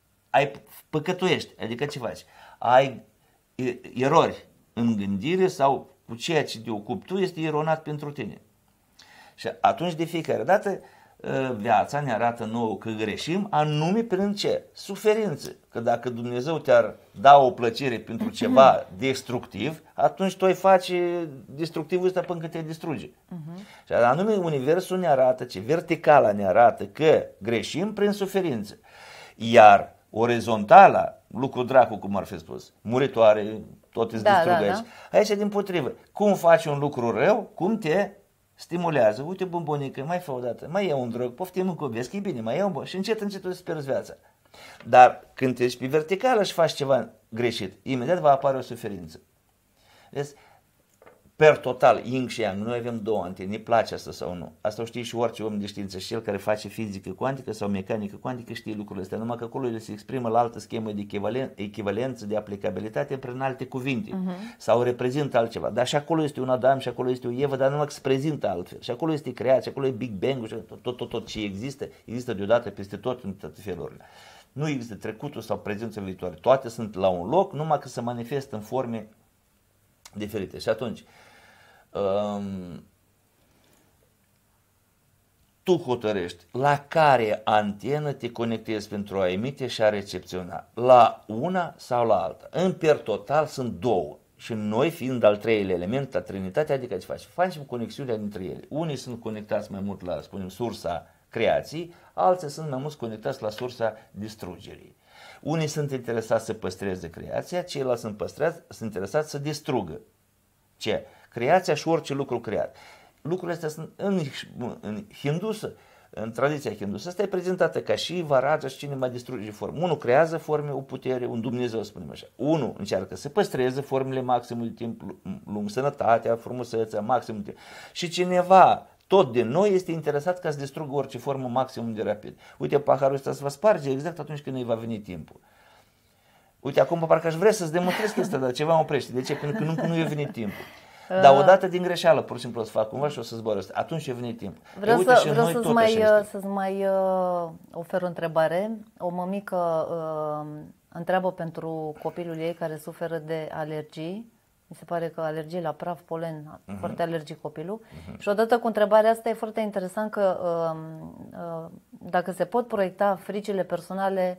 păcătuiești, adică ce faci? Ai erori în gândire sau cu ceea ce te ocupi tu este eronat pentru tine. Și atunci de fiecare dată viața ne arată nouă că greșim, anume prin ce? Suferință. Că dacă Dumnezeu te-ar da o plăcere pentru ceva destructiv, atunci tu ai face destructivul ăsta până când te distruge. Și anume Universul ne arată ce? Verticala ne arată că greșim prin suferință. Iar orizontala, lucru dracu cum ar fi spus, muritoare, tot îți distrugă aici. Da. Aici dimpotrivă. Cum faci un lucru rău, cum te stimulează. Uite, bombonică, mai fă o dată, mai iau un drog, poftim încă o vezi, că e bine, mai iau și încet îți pierzi viața. Dar când te ești pe verticală și faci ceva greșit, imediat va apare o suferință. Vezi? Per total, yin și yang, noi avem două antene, ne place asta sau nu. Asta o știe și orice om de știință, și cel care face fizică cuantică sau mecanică cuantică știe lucrurile astea, numai că acolo se exprimă la altă schemă de echivalență, de aplicabilitate prin alte cuvinte sau reprezintă altceva. Dar și acolo este un Adam și acolo este o Eva, dar numai că se prezintă altfel. Și acolo este creat, și acolo e Big Bang, și tot ce există deodată peste tot în toate felurile. Nu există trecutul sau prezența viitoare, toate sunt la un loc, numai că se manifestă în forme diferite. Și atunci tu hotărăști la care antenă te conectezi pentru a emite și a recepționa, la una sau la alta. În per total sunt două și noi fiind al treilea element, la Trinitate, adică ce faci? Facem conexiunea dintre ele. Unii sunt conectați mai mult la, spunem, sursa creației, alții sunt mai mult conectați la sursa distrugerii. Unii sunt interesați să păstreze creația, ceilalți sunt interesați să distrugă. Ce? Creația și orice lucru creat. Lucrurile astea sunt în hindusă, în tradiția hindusă, asta e prezentată ca și Varaja și cine mai distruge forme. Unul creează forme, o putere, un Dumnezeu, spunem așa. Unul încearcă să păstreze formele maximul de timp lung, sănătatea, frumusețea, maximul de timp. Și cineva, tot de noi, este interesat ca să distrugă orice formă maximum de rapid. Uite, paharul ăsta se va sparge exact atunci când îi va veni timpul. Uite, acum parcă aș vrea să-ți demonstrez chestia, dar ceva mă oprește. De ce? Pentru că nu i-a venit timpul. Dar odată din greșeală, pur și simplu o să fac cumva și o să zboară. Atunci a venit timpul. Vreau să-ți mai ofer o întrebare. O mămică întreabă pentru copilul ei care suferă de alergii. Mi se pare că alergie la praf, polen, foarte alergic copilul. Și odată cu întrebarea asta e foarte interesant că dacă se pot proiecta fricile personale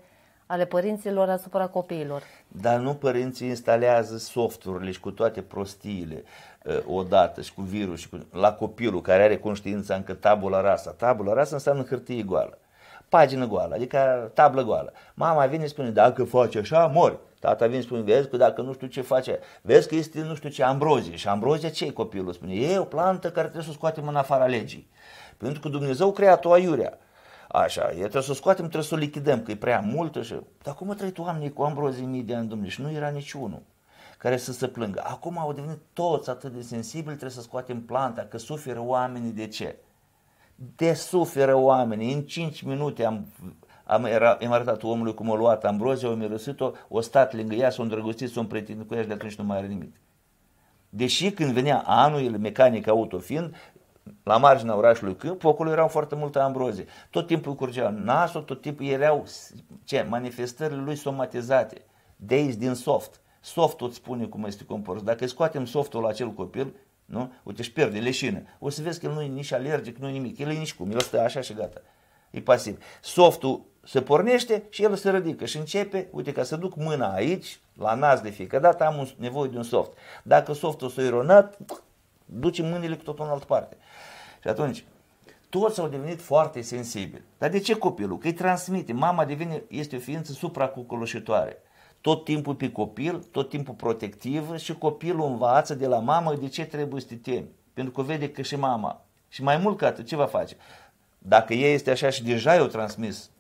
ale părinților asupra copiilor. Dar nu părinții instalează software-urile și cu toate prostiile odată și cu virus și la copilul care are conștiința încă tabula rasa. Tabula rasa înseamnă hârtie goală, pagină goală, adică tablă goală. Mama vine și spune, dacă faci așa, mori. Tata vine și spune, vezi că dacă nu știu ce face, vezi că este nu știu ce ambrozie. Și ambrozia ce-i copilul? Spune, e o plantă care trebuie să o scoatem în afara legii. Pentru că Dumnezeu creat-o aiurea. Așa, trebuie să o scoatem, trebuie să o lichidăm, că e prea multă. Dar cum au trăit oamenii cu ambrozii mii de ani, Dumnezeu? Și nu era niciunul care să se plângă. Acum au devenit toți atât de sensibili, trebuie să scoatem planta, că suferă oamenii. De ce? De suferă oamenii. În 5 minute am arătat omului cum a luat ambrozia, a mirosit-o, o stat lângă ea, s-a îndrăgostit, s-a împrietenit cu ea și de atunci nu mai are nimic. Deși când venea anul, mecanic auto fiind, la marginea orașului Câmp, acolo erau foarte multe ambrozie. Tot timpul curgea nasul, tot timpul erau manifestările lui somatizate. De aici, din soft. Softul îți spune cum este compors. Dacă scoatem softul la acel copil, nu? Uite, își pierde leșină. O să vezi că el nu e nici alergic, nu e nimic. El e nici cum. El stă așa și gata. E pasiv. Softul se pornește și el se ridică și începe, uite, ca să duc mâna aici, la nas de fiecare dată, am nevoie de un soft. Dacă softul s-a ironat, duce mâinile cu totul în altă parte. Și atunci, toți au devenit foarte sensibili. Dar de ce copilul? Că îi transmite. Mama este o ființă supracucoloșitoare. Tot timpul pe copil, tot timpul protectivă și copilul învață de la mamă de ce trebuie să te temi. Pentru că vede că și mama. Și mai mult ca atât, ce va face? Dacă ea este așa și deja i-o transmis,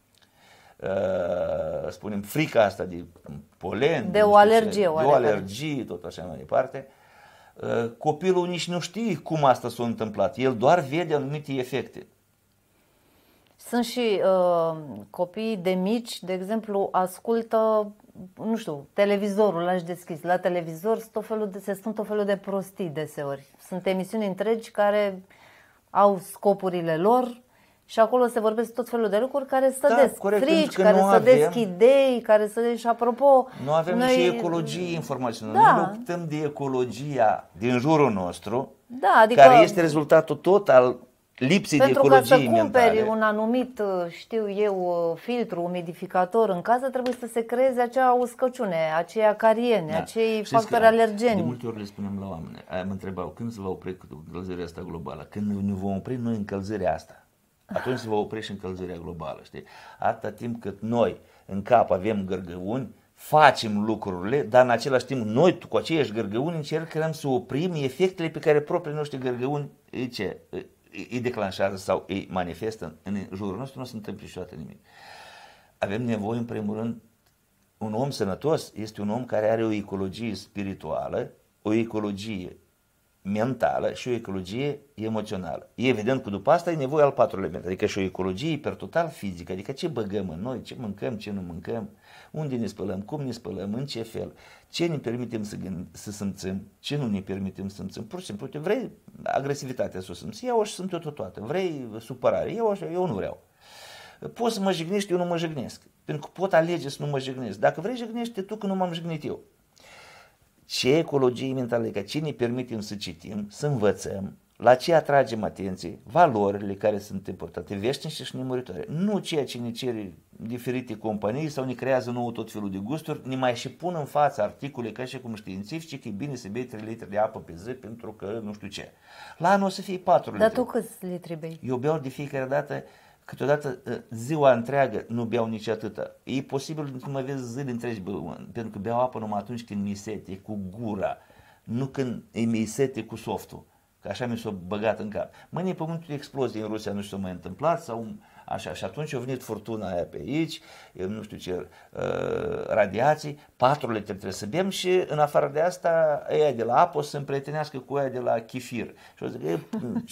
spunem, frica asta de polen, de o alergie, tot așa mai departe, copilul nici nu știe cum asta s-a întâmplat. El doar vede anumite efecte. Sunt și copii de mici, de exemplu, ascultă, nu știu, televizorul l-aș deschis. La televizor se spun tot felul de prostii deseori. Sunt emisiuni întregi care au scopurile lor și acolo se vorbesc tot felul de lucruri care sădesc frici, care sădesc idei, care sădesc, și apropo... Nu avem și ecologie informațională. Da. Nu luptăm de ecologia din jurul nostru, adică, care este rezultatul tot al lipsii de ecologie mentale. Pentru ca să cumperi un anumit, știu eu, filtru, umidificator în casă, trebuie să se creeze acea uscăciune, aceia cariene, acei factori alergeni. De multe ori le spunem la oameni, mă întrebau, când se va opri încălzirea asta globală? Când ne vom opri noi încălzirea asta, atunci se va opri și încălzirea globală, știi? Atâta timp cât noi în cap avem gărgăuni, facem lucrurile, dar în același timp noi cu aceiași gărgăuni încercăm să oprim efectele pe care proprii noștri gărgăuni îi declanșează sau îi manifestă în jurul nostru, nu se întâmplă niciodată nimic. Avem nevoie, în primul rând, un om sănătos este un om care are o ecologie spirituală, o ecologie mentală și o ecologie emoțională. Evident că după asta e nevoie al 4 element, adică și o ecologie hipertotal fizică, adică ce băgăm în noi, ce mâncăm, ce nu mâncăm, unde ne spălăm, cum ne spălăm, în ce fel, ce ne permitem să simțim, ce nu ne permitem să simțim. Pur și simplu, uite, vrei agresivitatea să o simți, iau și simt eu toată, vrei supărare, eu nu vreau. Poți să mă jignești, eu nu mă jignesc, pentru că pot alege să nu mă jignesc. Dacă vrei, jignește tu, că nu m-am jignit eu. Ce ecologie mentală, adică ce ne permitem să citim, să învățăm, la ce atragem atenție, valorile care sunt importante, veșnice și nemuritoare. Nu ceea ce ne cere diferite companii sau ne creează nouă tot felul de gusturi, ne mai și pun în față articole ca și cum științifice că e bine să bei 3 litri de apă pe zi pentru că nu știu ce. La anul o să fie 4 litri. Dar tu câți litri bei? Eu beau de fiecare dată, câteodată ziua întreagă nu beau nici atâta. E posibil să mă vezi zile întregi, pentru că beau apă numai atunci când mi-e sete, cu gura, nu când mi-e sete cu softul. Că așa mi s-a băgat în cap. Mâine pământul de explozie în Rusia nu știu ce s-a mai întâmplat sau așa. Și atunci a venit furtuna aia pe aici, nu știu ce, radiații, 4 litri trebuie să bem și în afară de asta, aia de la apă o să se împrietenească cu aia de la chifir. Și o zic,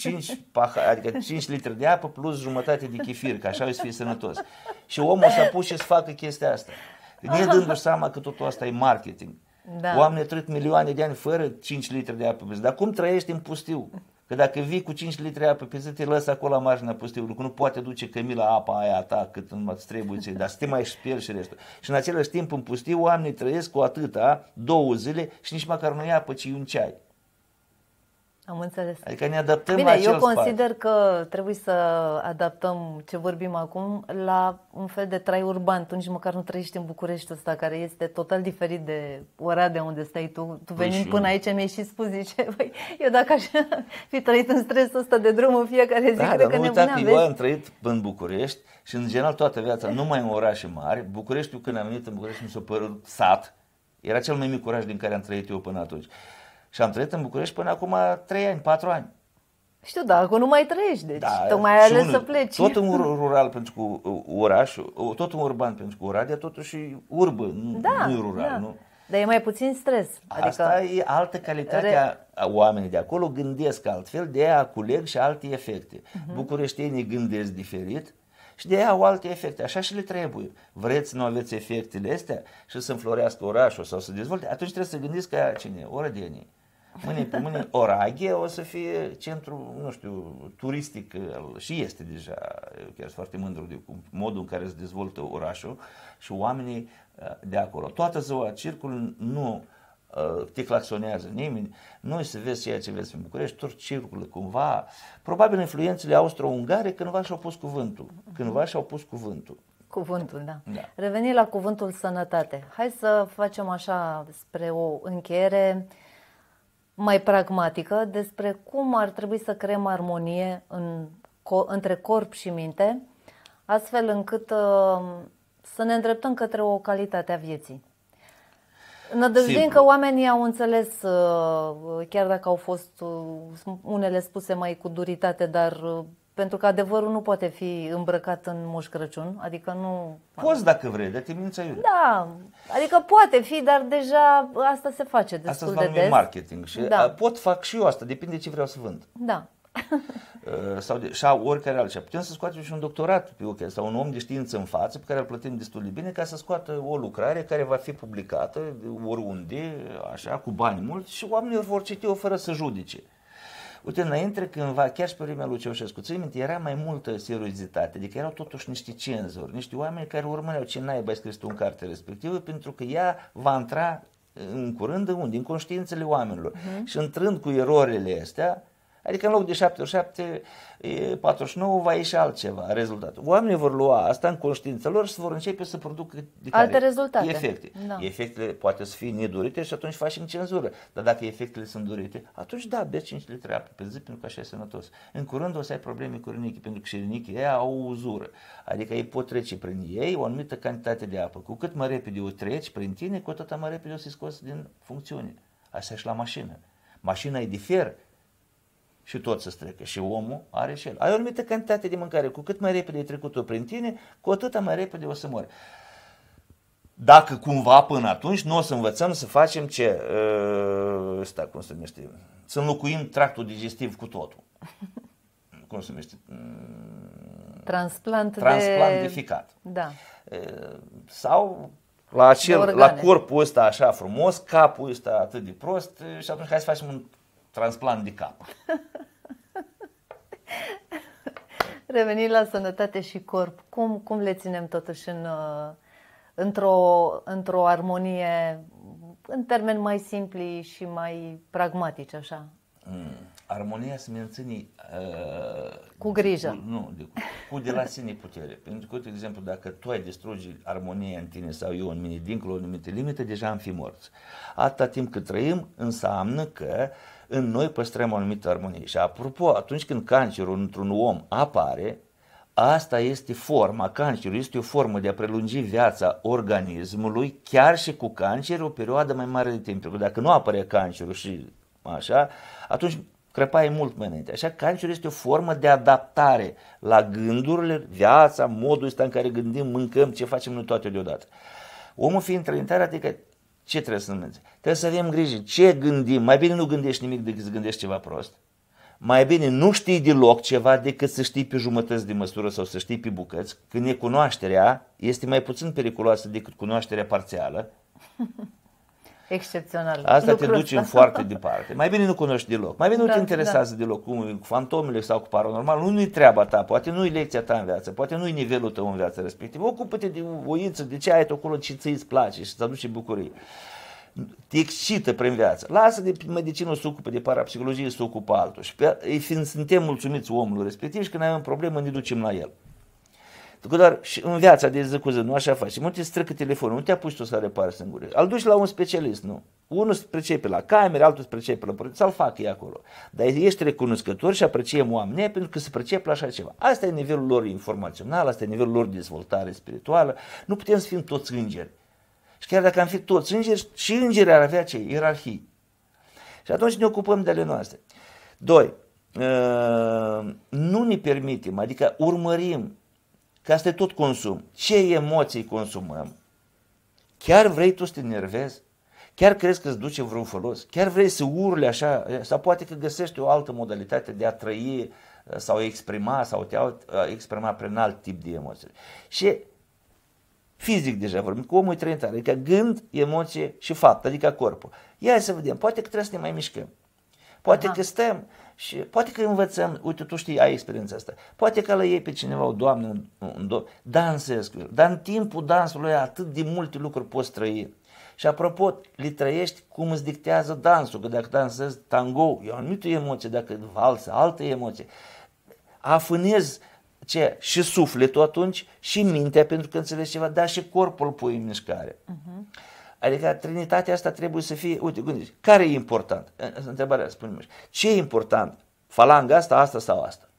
5 litri de apă plus jumătate de chifir, că așa o să fie sănătos. Și omul s-a pus și să facă chestia asta. Ne dându-și seama că totul asta e marketing. Da. Oamenii trăiesc milioane de ani fără 5 litri de apă pe zi. Dar cum trăiești în pustiu? Că dacă vii cu 5 litri de apă pe zi, te lăsă acolo la marginea pustiului, că nu poate duce Cămila apa aia ta cât îți trebuie ție, dar să te mai speli și restul. Și în același timp în pustiu oamenii trăiesc cu atâta, 2 zile și nici măcar nu ia apă, ci un ceai. Am înțeles. Adică ne adaptăm Bine, la acel eu consider spațiu. că trebuie să adaptăm ce vorbim acum la un fel de trai urban. Tu nici măcar nu trăiești în Bucureștiul ăsta, care este total diferit de Oradea unde stai tu. Tu venind până aici mi-ai și spus, zice, băi, eu dacă aș fi trăit în stresul ăsta de drum în fiecare zi, cred că nebuneam, eu am trăit în București și în general toată viața, numai în orașe mari. Bucureștiul, când am venit în București, mi s-a părut sat. Era cel mai mic oraș din care am trăit eu până atunci. Și am trăit în București până acum 3 ani, 4 ani. Știu, dar acum nu mai trăiești, deci tocmai ai ales să pleci. Tot în rural pentru că orașul, tot în urban pentru că Oradea totuși urbă, nu e rural. Nu? Dar e mai puțin stres. Asta e altă calitate a oamenii de acolo, gândesc altfel, de aia culeg și alte efecte. Bucureștenii gândesc diferit și de aia au alte efecte, așa și le trebuie. Vreți să nu aveți efectele astea și să înflorească orașul sau să dezvolte, atunci trebuie să gândiți ca cine? Orădenii. Mâine pe mâine Oraghie o să fie centru, nu știu, turistic și este deja, eu chiar sunt foarte mândru de modul în care se dezvoltă orașul și oamenii de acolo. Toată ziua circul nu te claxonează nimeni, noi să vezi ceea ce vezi în București, tot circulă cumva, probabil influențele austro-ungare cândva și-au pus cuvântul. Cuvântul, da. Reveni la cuvântul sănătate. Hai să facem așa spre o încheiere mai pragmatică despre cum ar trebui să creăm armonie între corp și minte, astfel încât să ne îndreptăm către o calitate a vieții. Nădăjduind că oamenii au înțeles, chiar dacă au fost unele spuse mai cu duritate, dar pentru că adevărul nu poate fi îmbrăcat în Moș Crăciun, adică nu... Poți dacă vrei, dar te minți aiurea. Da, adică poate fi, dar deja asta se face destul de des. Marketing și fac și eu asta, depinde ce vreau să vând. Da. Sau oricare altceva. Putem să scoatem și un doctorat pe ochi sau un om de știință în față pe care îl plătim destul de bine ca să scoată o lucrare care va fi publicată oriunde, așa, cu bani mulți și oamenii vor citi-o fără să judece. Uite, înainte cândva, chiar și pe vremea lui Ceaușescu, ții minte, era mai multă seriozitate, adică erau totuși niște cenzori, niște oameni care urmăreau ce naiba ai scris tu în carte respectivă, pentru că ea va intra în curând în conștiințele oamenilor. Și intrând cu erorile astea, adică în loc de 77, 49 va ieși altceva, rezultatul. Oamenii vor lua asta în conștiința lor și vor începe să producă alte rezultate. Efecte. Da. Efectele poate să fie nedorite și atunci facem cenzură. Dar dacă efectele sunt dorite, atunci da, beți 5 litri apă pe zi pentru că așa e sănătos. În curând o să ai probleme cu rinichii, pentru că și rinichii ei au o uzură. Adică ei pot trece prin ei o anumită cantitate de apă. Cu cât mai repede o treci prin tine, cu atât mai repede o să-i scoți din funcțiune. Așa e și la mașină. Mașina e de fier. Și tot să trecă. Și omul are și el. Ai o anumită cantitate de mâncare. Cu cât mai repede e trecut-o prin tine, cu atât mai repede o să mori. Dacă cumva până atunci nu o să învățăm să facem ce? Cum se numește? Să înlocuim tractul digestiv cu totul. Cum se numește? Transplant de ficat. Da. Sau la corpul ăsta așa frumos, capul ăsta atât de prost și atunci hai să facem un transplant de cap. Revenind la sănătate și corp, cum le ținem totuși într-o armonie, în termeni mai simpli și mai pragmatici, așa? Armonia se menține cu grijă. Cu de la sine putere. Pentru că, de exemplu, dacă tu ai distruge armonia în tine sau eu în mine, dincolo de anumite limite, deja am fi morți. Atâta timp cât trăim, înseamnă că în noi păstrăm o anumită armonie. Și apropo, atunci când cancerul într-un om apare, asta este forma, cancerul este o formă de a prelungi viața organismului, chiar și cu cancer, o perioadă mai mare de timp. Pentru că dacă nu apare cancerul și așa, atunci crăpa e mult mai înainte. Așa, cancerul este o formă de adaptare la gândurile, viața, modul ăsta în care gândim, mâncăm, ce facem noi toate deodată. Omul fiind trăinitar, adică ce trebuie să învețe? Trebuie să avem grijă. Ce gândim? Mai bine nu gândești nimic decât să gândești ceva prost. Mai bine nu știi deloc ceva decât să știi pe jumătăți de măsură sau să știi pe bucăți, că necunoașterea este mai puțin periculoasă decât cunoașterea parțială. Excepțional. Asta te duce în foarte departe. Mai bine nu cunoști deloc. Mai bine nu te interesează deloc cu fantomele sau cu paranormal. Nu-i treaba ta, poate nu-i lecția ta în viață, poate nu-i nivelul tău în viață respectiv. Ocupă-te de voință, de ce ai acolo, ce ți-ți place și îți aduce bucurie. te excită prin viață. Lasă de medicină să ocupe, de parapsihologie să ocupe altul. Și suntem mulțumiți omului respectiv și când avem problemă ne ducem la el. Doar și în viața de zi cu zi, nu așa faci. Nu te strică telefonul, nu te apuci tu să repari singur. Îl duci la un specialist, nu. Unul se pricepe la camere, altul se pricepe la proiect, să-l facă ei acolo. Dar ești recunoscător și apreciem oamenii pentru că se pricep la așa ceva. Asta e nivelul lor informațional, asta e nivelul lor de dezvoltare spirituală. Nu putem să fim toți îngeri. Și chiar dacă am fi toți îngeri, și îngerii ar avea ce? Ierarhii. Și atunci ne ocupăm de ale noastre. 2. Nu ne permitem, adică urmărim că asta e tot consum. Ce emoții consumăm? Chiar vrei tu să te enervezi? Chiar crezi că îți duce vreun folos? Chiar vrei să urli așa? Sau poate că găsești o altă modalitate de a trăi sau exprima sau te exprima prin alt tip de emoții. Și fizic deja vorbim, că omul e trăitor, adică gând, emoție și fapt, adică corpul. Ia să vedem, poate că trebuie să ne mai mișcăm. Poate că stăm și poate că învățăm, uite, tu știi, ai experiența asta, poate că la ei pe cineva, o doamnă, un domn, dansezi cu el, dar în timpul dansului atât de multe lucruri poți trăi. Și apropo, le trăiești cum îți dictează dansul, că dacă dansezi tango, e o anumită emoție, dacă valsă, altă emoție. Afânezi și sufletul atunci și mintea pentru că înțelegi ceva, dar și corpul pui în mișcare. Adică trinitatea asta trebuie să fie, uite, gândiți, care e important? Întrebarea, spune-mi, ce e important? Falanga asta, asta sau asta?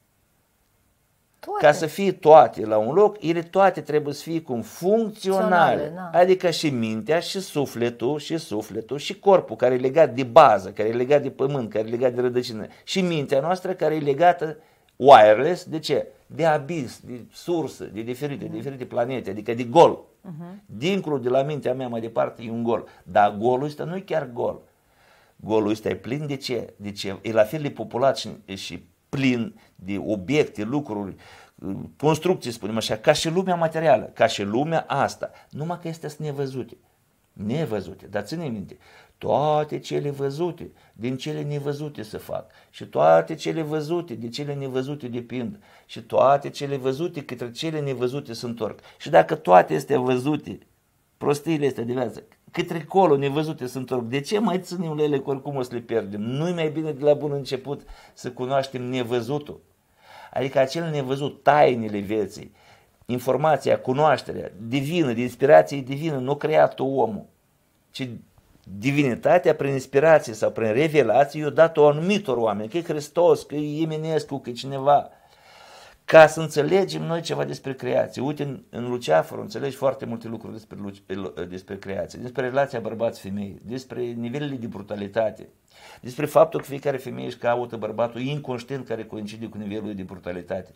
Toate. Ca să fie toate la un loc, ele toate trebuie să fie cum funcționale. Adică și mintea, și sufletul, și corpul care e legat de bază, care e legat de pământ, care e legat de rădăcină. Și mintea noastră care e legată wireless, de ce? De abis, de sursă, de diferite planete, adică de gol. Dincolo de la mintea mea mai departe e un gol. Dar golul ăsta nu e chiar gol. Golul ăsta e plin de ce? De ce? E la fel de populat și plin de obiecte, lucruri, construcții, spunem așa, ca și lumea materială, ca și lumea asta. Numai că este nevăzute. Nevăzute. Dar ține minte, toate cele văzute, din cele nevăzute se fac. Și toate cele văzute, de cele nevăzute depind. Și toate cele văzute, către cele nevăzute se întorc. Și dacă toate astea văzute, prostiile astea de viață, către colo nevăzute se întorc, de ce mai ținem la ele că oricum o să le pierdem? Nu-i mai bine de la bun început să cunoaștem nevăzutul? Adică acel nevăzut, tainele vieții, informația, cunoașterea divină, de inspirație divină, nu creat-o omul, ci divinitatea prin inspirație sau prin revelație i-a dat-o anumitor oameni, că e Hristos, că e Eminescu, că e cineva, ca să înțelegem noi ceva despre creație. Uite, în Luceafăr înțelegi foarte multe lucruri despre creație, despre relația bărbați-femei, despre nivelele de brutalitate, despre faptul că fiecare femeie își caută bărbatul inconștient care coincide cu nivelul de brutalitate.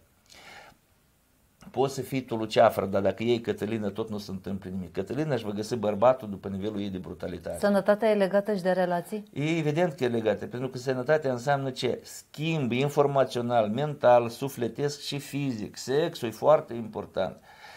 Poți să fii tu Luceafăr, dar dacă iei Cătălină, tot nu se întâmplă nimic. Cătălina își va găsi bărbatul după nivelul ei de brutalitate. Sănătatea e legată și de relații? E evident că e legată, pentru că sănătatea înseamnă ce? Schimb informațional, mental, sufletesc și fizic. Sexul e foarte important.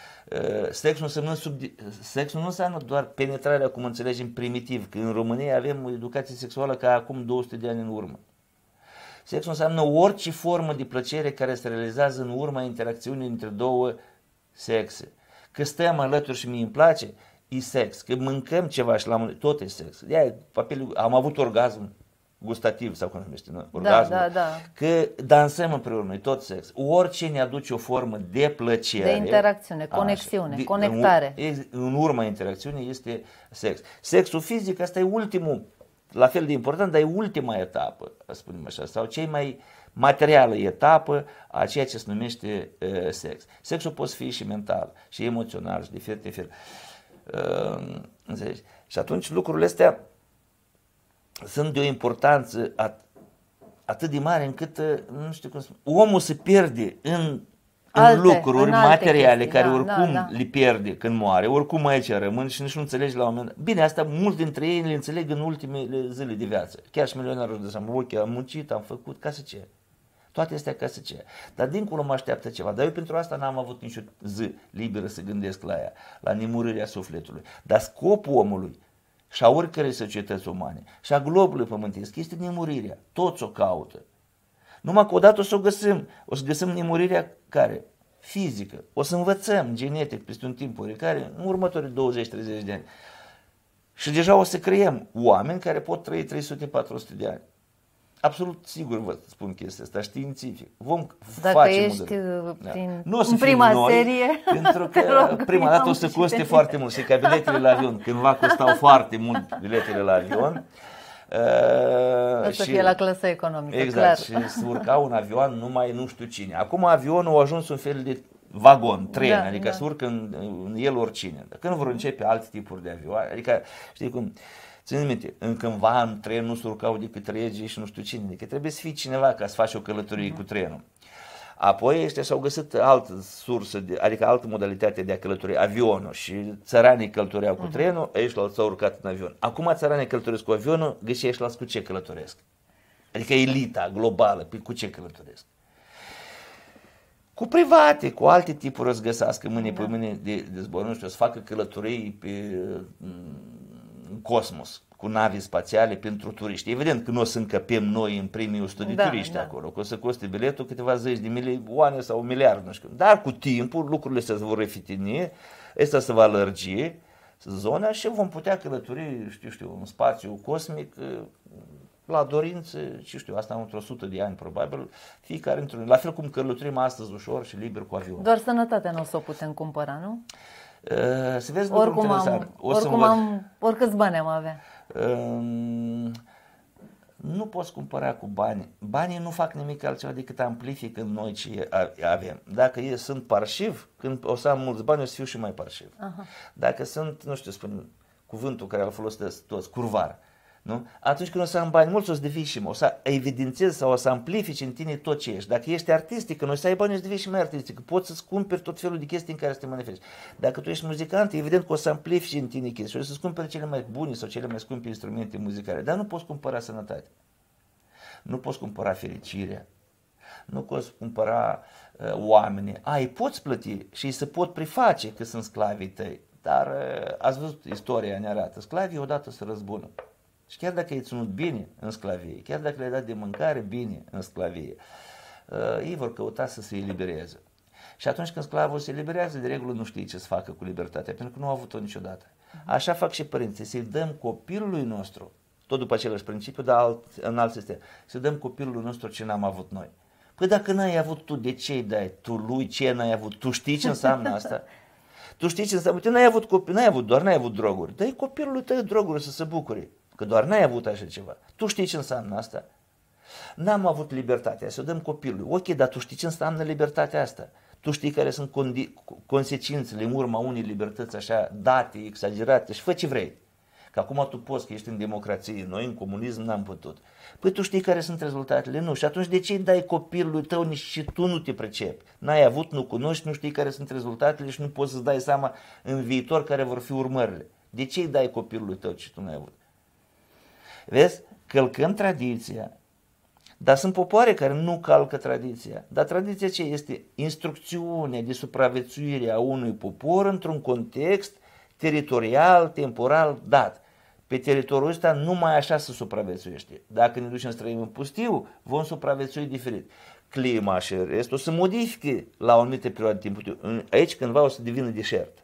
Sexul nu înseamnă doar penetrarea, cum înțelegem, primitiv, că în România avem o educație sexuală ca acum 200 de ani în urmă. Sexul înseamnă orice formă de plăcere care se realizează în urma interacțiunii între două sexe. Că stăm alături și mie îmi place, e sex. Că mâncăm ceva și tot e sex. Am avut orgasm gustativ sau cum se numește, nu? Orgasm. Da. Că dansăm împreună, e tot sex. Orice ne aduce o formă de plăcere. De interacțiune, conexiune, conectare. În urma interacțiunii este sex. Sexul fizic, asta e ultimul, la fel de important, dar e ultima etapă, spunem așa, sau cea mai materială etapă a ceea ce se numește sex. Sexul poate fi și mental, și emoțional, și de diferite feluri. Și atunci lucrurile astea sunt de o importanță atât de mare încât, nu știu cum spun, omul se pierde în lucruri materiale chestii, care oricum le pierde când moare, oricum aici rămân și nici nu înțelegi la un moment dat. Bine, asta mulți dintre ei le înțeleg în ultimele zile de viață. Chiar și milionarul de seama, ok, am muncit, am făcut, ca să ce? Toate astea ca să ce? Dar dincolo mă așteaptă ceva. Dar eu pentru asta n-am avut nicio zi liberă să gândesc la ea, la nemurirea sufletului. Dar scopul omului și a oricărei societăți umane și a globului pământesc este nemurirea. Toți o caută. Numai că odată o să găsim nemurirea care? Fizică. O să învățăm genetic peste un timp oricare, în următorii 20-30 de ani. Și deja o să creăm oameni care pot trăi 300-400 de ani. Absolut sigur vă spun chestia asta, științific. Vom Dacă face ești în prima noi, serie, pentru că prima dată o să coste foarte mult. Și ca biletele la avion, cândva costau foarte mult biletele la avion. O să fie la clasă economică, exact, clar. și să urca un avion numai nu știu cine. Acum avionul a ajuns un fel de vagon, tren, adică să urcă în el oricine. Când vor începe alte tipuri de avioane, adică știi cum, țineți minte, în cândva în tren nu se urcau decât regii și nu știu cine, adică trebuie să fii cineva ca să faci o călătorie cu trenul. Apoi ăștia și-au găsit altă sursă, adică altă modalitate de a călători, avionul, și țăranii călătoreau cu trenul, ăștia s-au urcat în avion. Acum țăranii călătoresc cu avionul, găsi ăștia cu ce călătoresc? Adică elita globală, cu ce călătoresc? Cu private, cu alte tipuri o să găsească mâine pe mâine de zbor, nu știu, o să facă călătorii în cosmos, cu nave spațiale pentru turiști. Evident că nu o să încăpem noi în primii 100 de turiști acolo, că o să coste biletul câteva zeci de milioane sau un miliard, nu știu. Dar cu timpul lucrurile se vor refitini, ăsta se va lărgi zona și vom putea călători, știu, în spațiu cosmic, la dorință, știu, asta într-o 100 de ani probabil, fiecare într-un. La fel cum călătorim astăzi ușor și liber cu avion. Doar sănătatea nu o să o putem cumpăra, nu? Să vezi lucruri interesante. Oricâți bani am avea. Nu poți cumpăra cu bani. Banii nu fac nimic altceva decât amplifică în noi ce avem. Dacă sunt parșiv, când o să am mulți bani, o să fiu și mai parșiv. Dacă sunt, nu știu, spun cuvântul care îl folosesc toți, curvar. Nu? Atunci când o să am bani mulți, o să devii și o să evidențiezi sau o să amplifici în tine tot ce ești. Dacă ești artistic, când o să ai bani, o să devii și mai artistic. Poți să-ți cumperi tot felul de chestii în care să te manifesti. Dacă tu ești muzicant, evident că o să amplifici în tine chestii și o să-ți cumperi cele mai bune sau cele mai scumpe instrumente muzicale. Dar nu poți cumpăra sănătate. Nu poți cumpăra fericirea. Nu poți cumpăra oameni. Îi poți plăti și îi se pot preface că sunt sclavii tăi. Dar ați văzut, istoria ne arată. Sclavii odată se răzbună. Și chiar dacă i-ai ținut bine în sclavie, chiar dacă le-ai dat de mâncare bine în sclavie, ei vor căuta să se elibereze. Și atunci când sclavul se eliberează, de regulă nu știe ce să facă cu libertatea, pentru că nu a avut-o niciodată. Așa fac și părinții, să-i dăm copilului nostru, tot după același principiu, dar în alt sistem, să dăm copilului nostru ce n-am avut noi. Păi dacă n-ai avut tu, de ce îi dai tu lui ce n-ai avut? Tu știi ce înseamnă asta? Tu știi ce înseamnă? Tu n-ai avut copil, n-ai avut droguri. Dă-i copilului tău droguri să se bucure. Că doar n-ai avut așa ceva. Tu știi ce înseamnă asta? N-am avut libertatea, să o dăm copilului. Ok, dar tu știi ce înseamnă libertatea asta? Tu știi care sunt consecințele în urma unei libertăți așa date, exagerate și fă ce vrei. Că acum tu poți, că ești în democrație, noi în comunism n-am putut. Păi tu știi care sunt rezultatele? Nu. Și atunci de ce îi dai copilului tău nici și tu nu te pricepi? N-ai avut, nu cunoști, nu știi care sunt rezultatele și nu poți să-ți dai seama în viitor care vor fi urmările. De ce îi dai copilului tău ce tu n-ai avut? Vezi? Călcăm tradiția, dar sunt popoare care nu calcă tradiția. Dar tradiția ce este? Instrucțiunea de supraviețuire a unui popor într-un context teritorial, temporal dat. Pe teritoriul ăsta numai așa se supraviețuiește. Dacă ne ducem să trăim în pustiu, vom supraviețui diferit. Clima și restul se modifică la o anumită perioadă de timp. Aici cândva o să devină deșert.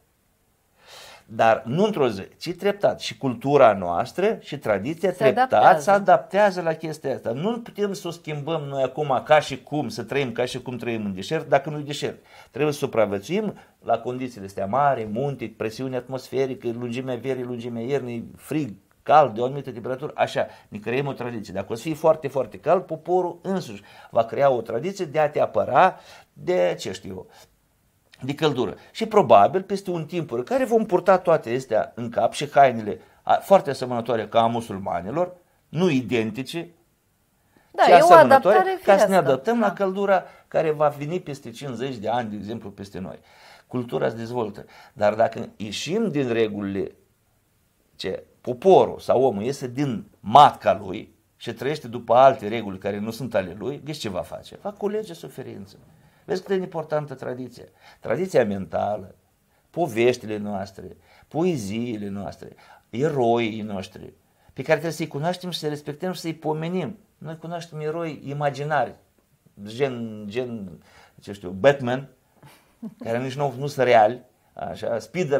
Dar nu într-o zi, ci treptat. Și cultura noastră și tradiția treptat se adaptează la chestia asta. Nu putem să o schimbăm noi acum ca și cum, să trăim ca și cum trăim în deșert, dacă nu e deșert. Trebuie să supraviețuim la condițiile astea mari, munte, presiune atmosferică, lungimea verii, lungimea iernii, frig, cald, de o anumită temperatură, așa, ne creăm o tradiție. Dacă o să fie foarte, foarte cald, poporul însuși va crea o tradiție de a te apăra de, ce știu eu, de căldură. Și probabil peste un timp care vom purta toate astea în cap și hainele foarte asemănătoare ca a musulmanilor, nu identice, ci asemănătoare, ca să ne adaptăm la căldura care va veni peste 50 de ani, de exemplu, peste noi. Cultura se dezvoltă. Dar dacă ieșim din regulile ce poporul sau omul iese din matca lui și trăiește după alte reguli care nu sunt ale lui, ghiși ce va face? Va culege suferință. Vezi cât de importantă tradiția. Tradiția mentală, poveștile noastre, poeziile noastre, eroii noștri, pe care trebuie să-i cunoaștem și să-i respectăm și să-i pomenim. Noi cunoaștem eroi imaginari, gen ce știu, Batman, care nici nu sunt reali, așa,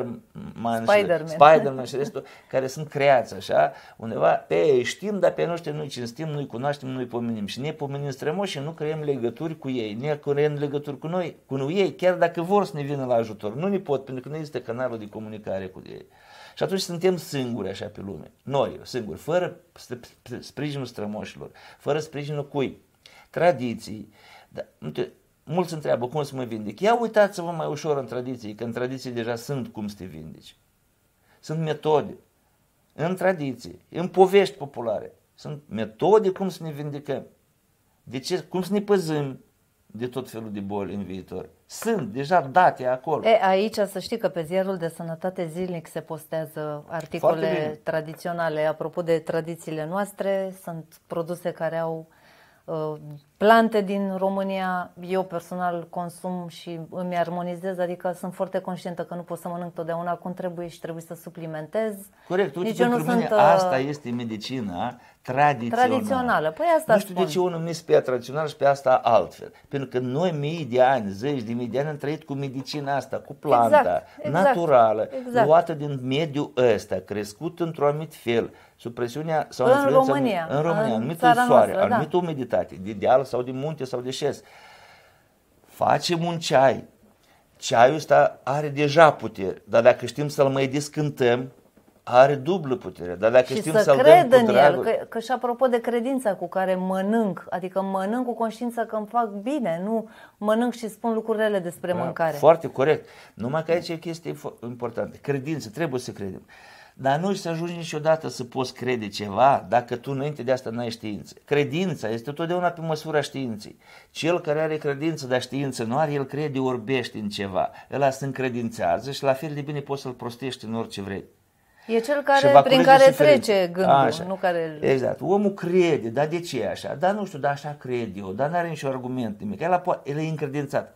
Spider-Man și restul, care sunt creați așa, undeva, pe ei știm, dar pe noștri nu-i cinstim, nu-i cunoaștem, nu-i pomenim și ne pomenim strămoși și nu creăm legături cu ei, ne creăm legături cu noi, cu ei, chiar dacă vor să ne vină la ajutor, nu ne pot, pentru că nu există canalul de comunicare cu ei. Și atunci suntem singuri așa pe lume, noi singuri, fără sprijinul strămoșilor, fără sprijinul cui? Tradiții, da, mulți întreabă cum să mă vindec. Ia uitați-vă mai ușor în tradiții, că în tradiții deja sunt cum să te vindeci. Sunt metode. În tradiții, în povești populare, sunt metode cum să ne vindecăm. De ce? Cum să ne păzim de tot felul de boli în viitor. Sunt deja date acolo. Aici să știi că pe Ziarul de Sănătate zilnic se postează articole tradiționale. Apropo de tradițiile noastre, sunt produse care au plante din România, eu personal consum și îmi armonizez, adică sunt foarte conștientă că nu pot să mănânc totdeauna cum trebuie și trebuie să suplimentez. Corect, uite, pentru mine asta este medicina tradițională. Păi asta nu știu de ce unul numesc pe ea tradițională și pe asta altfel. Pentru că noi mii de ani, zeci de mii de ani am trăit cu medicina asta, cu planta naturală, luată din mediul ăsta, crescut într-un anumit fel, sub presiunea sau influența în România, anumitul soare, anumită umiditate, de deal sau de munte sau de șes. Facem un ceai. Ceaiul ăsta are deja putere, dar dacă știm să-l mai descântăm, are dublă putere. Dar dacă și știm să să-l cred dăm cu în dragul... el, că și apropo de credința cu care mănânc, adică mănânc cu conștiința că îmi fac bine, nu mănânc și spun lucrurile despre mâncare. Foarte corect. Numai că aici e o chestie importantă. Credință, trebuie să credem. Dar nu să ajungi niciodată să poți crede ceva dacă tu înainte de asta n-ai știință. Credința este totdeauna pe măsura științei. Cel care are credință, dar știință nu are, el crede orbește în ceva. Ăla se încredințează și la fel de bine poți să-l prostești în orice vrei. E cel prin care trece gândul, așa. Nu care... Exact. Omul crede, dar de ce e așa? Dar nu știu, dar așa cred eu, dar n-are nicio argument nimic. El e încredințat,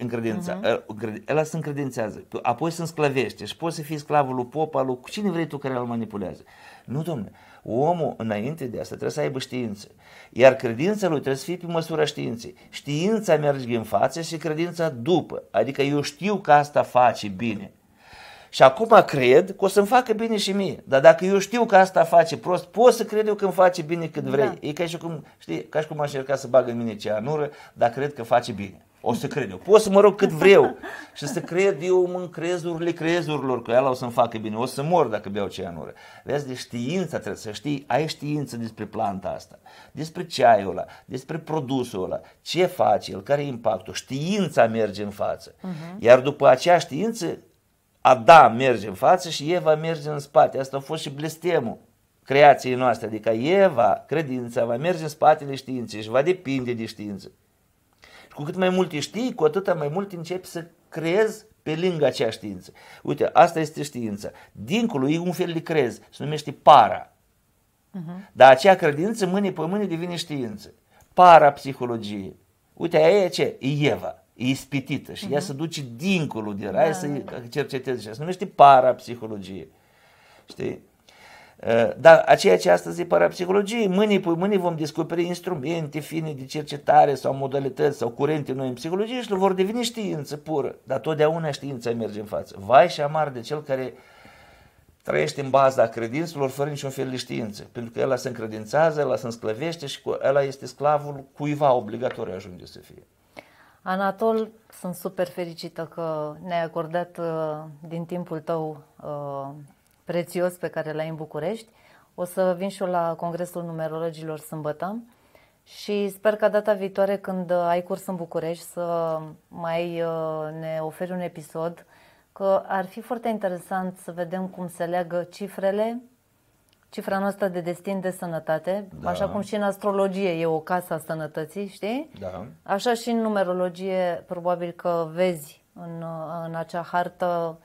el se încredințează, apoi se sclăvește și poți să fii sclavul lui popa, lui cine vrei tu care îl manipulează. Nu, domnule, omul înainte de asta trebuie să aibă știință, iar credința lui trebuie să fie pe măsura științei. Știința merge în față și credința după, adică eu știu că asta face bine. Și acum cred că o să-mi facă bine și mie. Dar dacă eu știu că asta face prost, pot să cred eu că îmi face bine cât vrei. Da. E ca și cum, știi, ca și cum aș încerca să bag în mine ceanură, dar cred că face bine. O să cred eu. Pot să mă rog cât vreau și să cred eu în crezurilor că ăla o să-mi facă bine. O să mor dacă beau ceanură. Vezi, de știința trebuie să știi, ai știință despre planta asta, despre ceaiul ăla, despre produsul ăla, ce face el, care e impactul. Știința merge în față. Iar după acea știință, Adam merge în față și Eva merge în spate. Asta a fost și blestemul creației noastre. Adică Eva, credința, va merge în spatele științei și va depinde de știință. Și cu cât mai mult știi, cu atât mai mult începi să crezi pe lângă acea știință. Uite, asta este știința. Dincolo e un fel de crez, se numește para. Dar acea credință mâine pe mâine devine știință. Parapsihologie. Uite, aia e ce? E Eva. E ispitită și ea se duce dincolo de rai să cerceteze și se numește parapsihologie. Știi? Dar aceea ce astăzi e parapsihologie, mâine vom descoperi instrumente fine de cercetare sau modalități sau curente noi în psihologie și vor deveni știință pură. Dar totdeauna știința merge în față. Vai și amar de cel care trăiește în baza credințelor fără niciun fel de știință. Pentru că ăla se încredințează, ăla se însclăvește și ăla este sclavul cuiva obligatoriu ajunge să fie. Anatol, sunt super fericită că ne-ai acordat din timpul tău prețios pe care l-ai în București. O să vin și eu la Congresul Numerologilor sâmbătă și sper că data viitoare când ai curs în București să mai ne oferi un episod, că ar fi foarte interesant să vedem cum se leagă cifra noastră de destin de sănătate, așa cum și în astrologie e o casă a sănătății, știi? Da. Așa și în numerologie probabil că vezi în acea hartă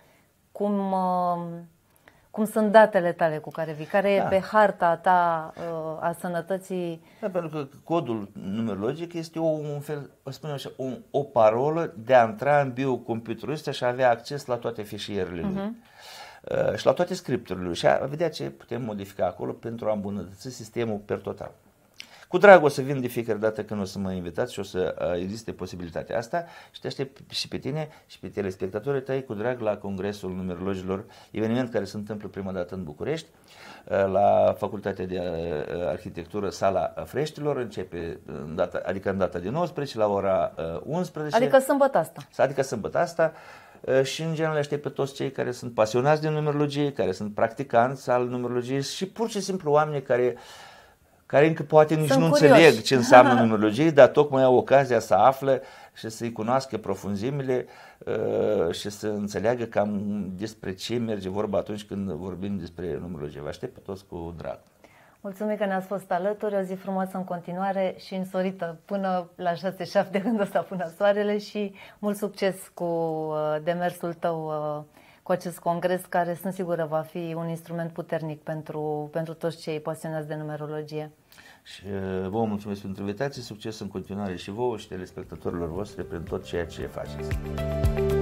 cum sunt datele tale cu care vii, care e pe harta ta a sănătății. Da, pentru că codul numerologic este un fel, spune așa, o parolă de a intra în biocomputerul ăsta și a avea acces la toate fișierele lui. Și la toate scripturile lui și a vedea ce putem modifica acolo pentru a îmbunătăți sistemul per total. Cu drag o să vin de fiecare dată când o să mă invitați și o să existe posibilitatea asta și te aștept și pe tine și pe telespectatorii tăi cu drag la Congresul Numerologilor, eveniment care se întâmplă prima dată în București, la Facultatea de Arhitectură, Sala Freștilor, începe în data de 19 la ora 11. Adică sâmbătă asta. Adică sâmbătă asta. Și în general aștept pe toți cei care sunt pasionați de numerologie, care sunt practicanți al numerologiei și pur și simplu oameni care încă poate nici nu înțeleg ce înseamnă numerologie, dar tocmai au ocazia să află și să-i cunoască profunzimile și să înțeleagă cam despre ce merge vorba atunci când vorbim despre numerologie. Vă aștept pe toți cu drag. Mulțumim că ne-ați fost alături, o zi frumoasă în continuare și însorită până la 6-7 când o să apună soarele și mult succes cu demersul tău cu acest congres, care sunt sigură va fi un instrument puternic pentru toți cei pasionați de numerologie. Și vouă mulțumesc pentru invitație, succes în continuare și vouă și telespectatorilor voștri prin tot ceea ce faceți.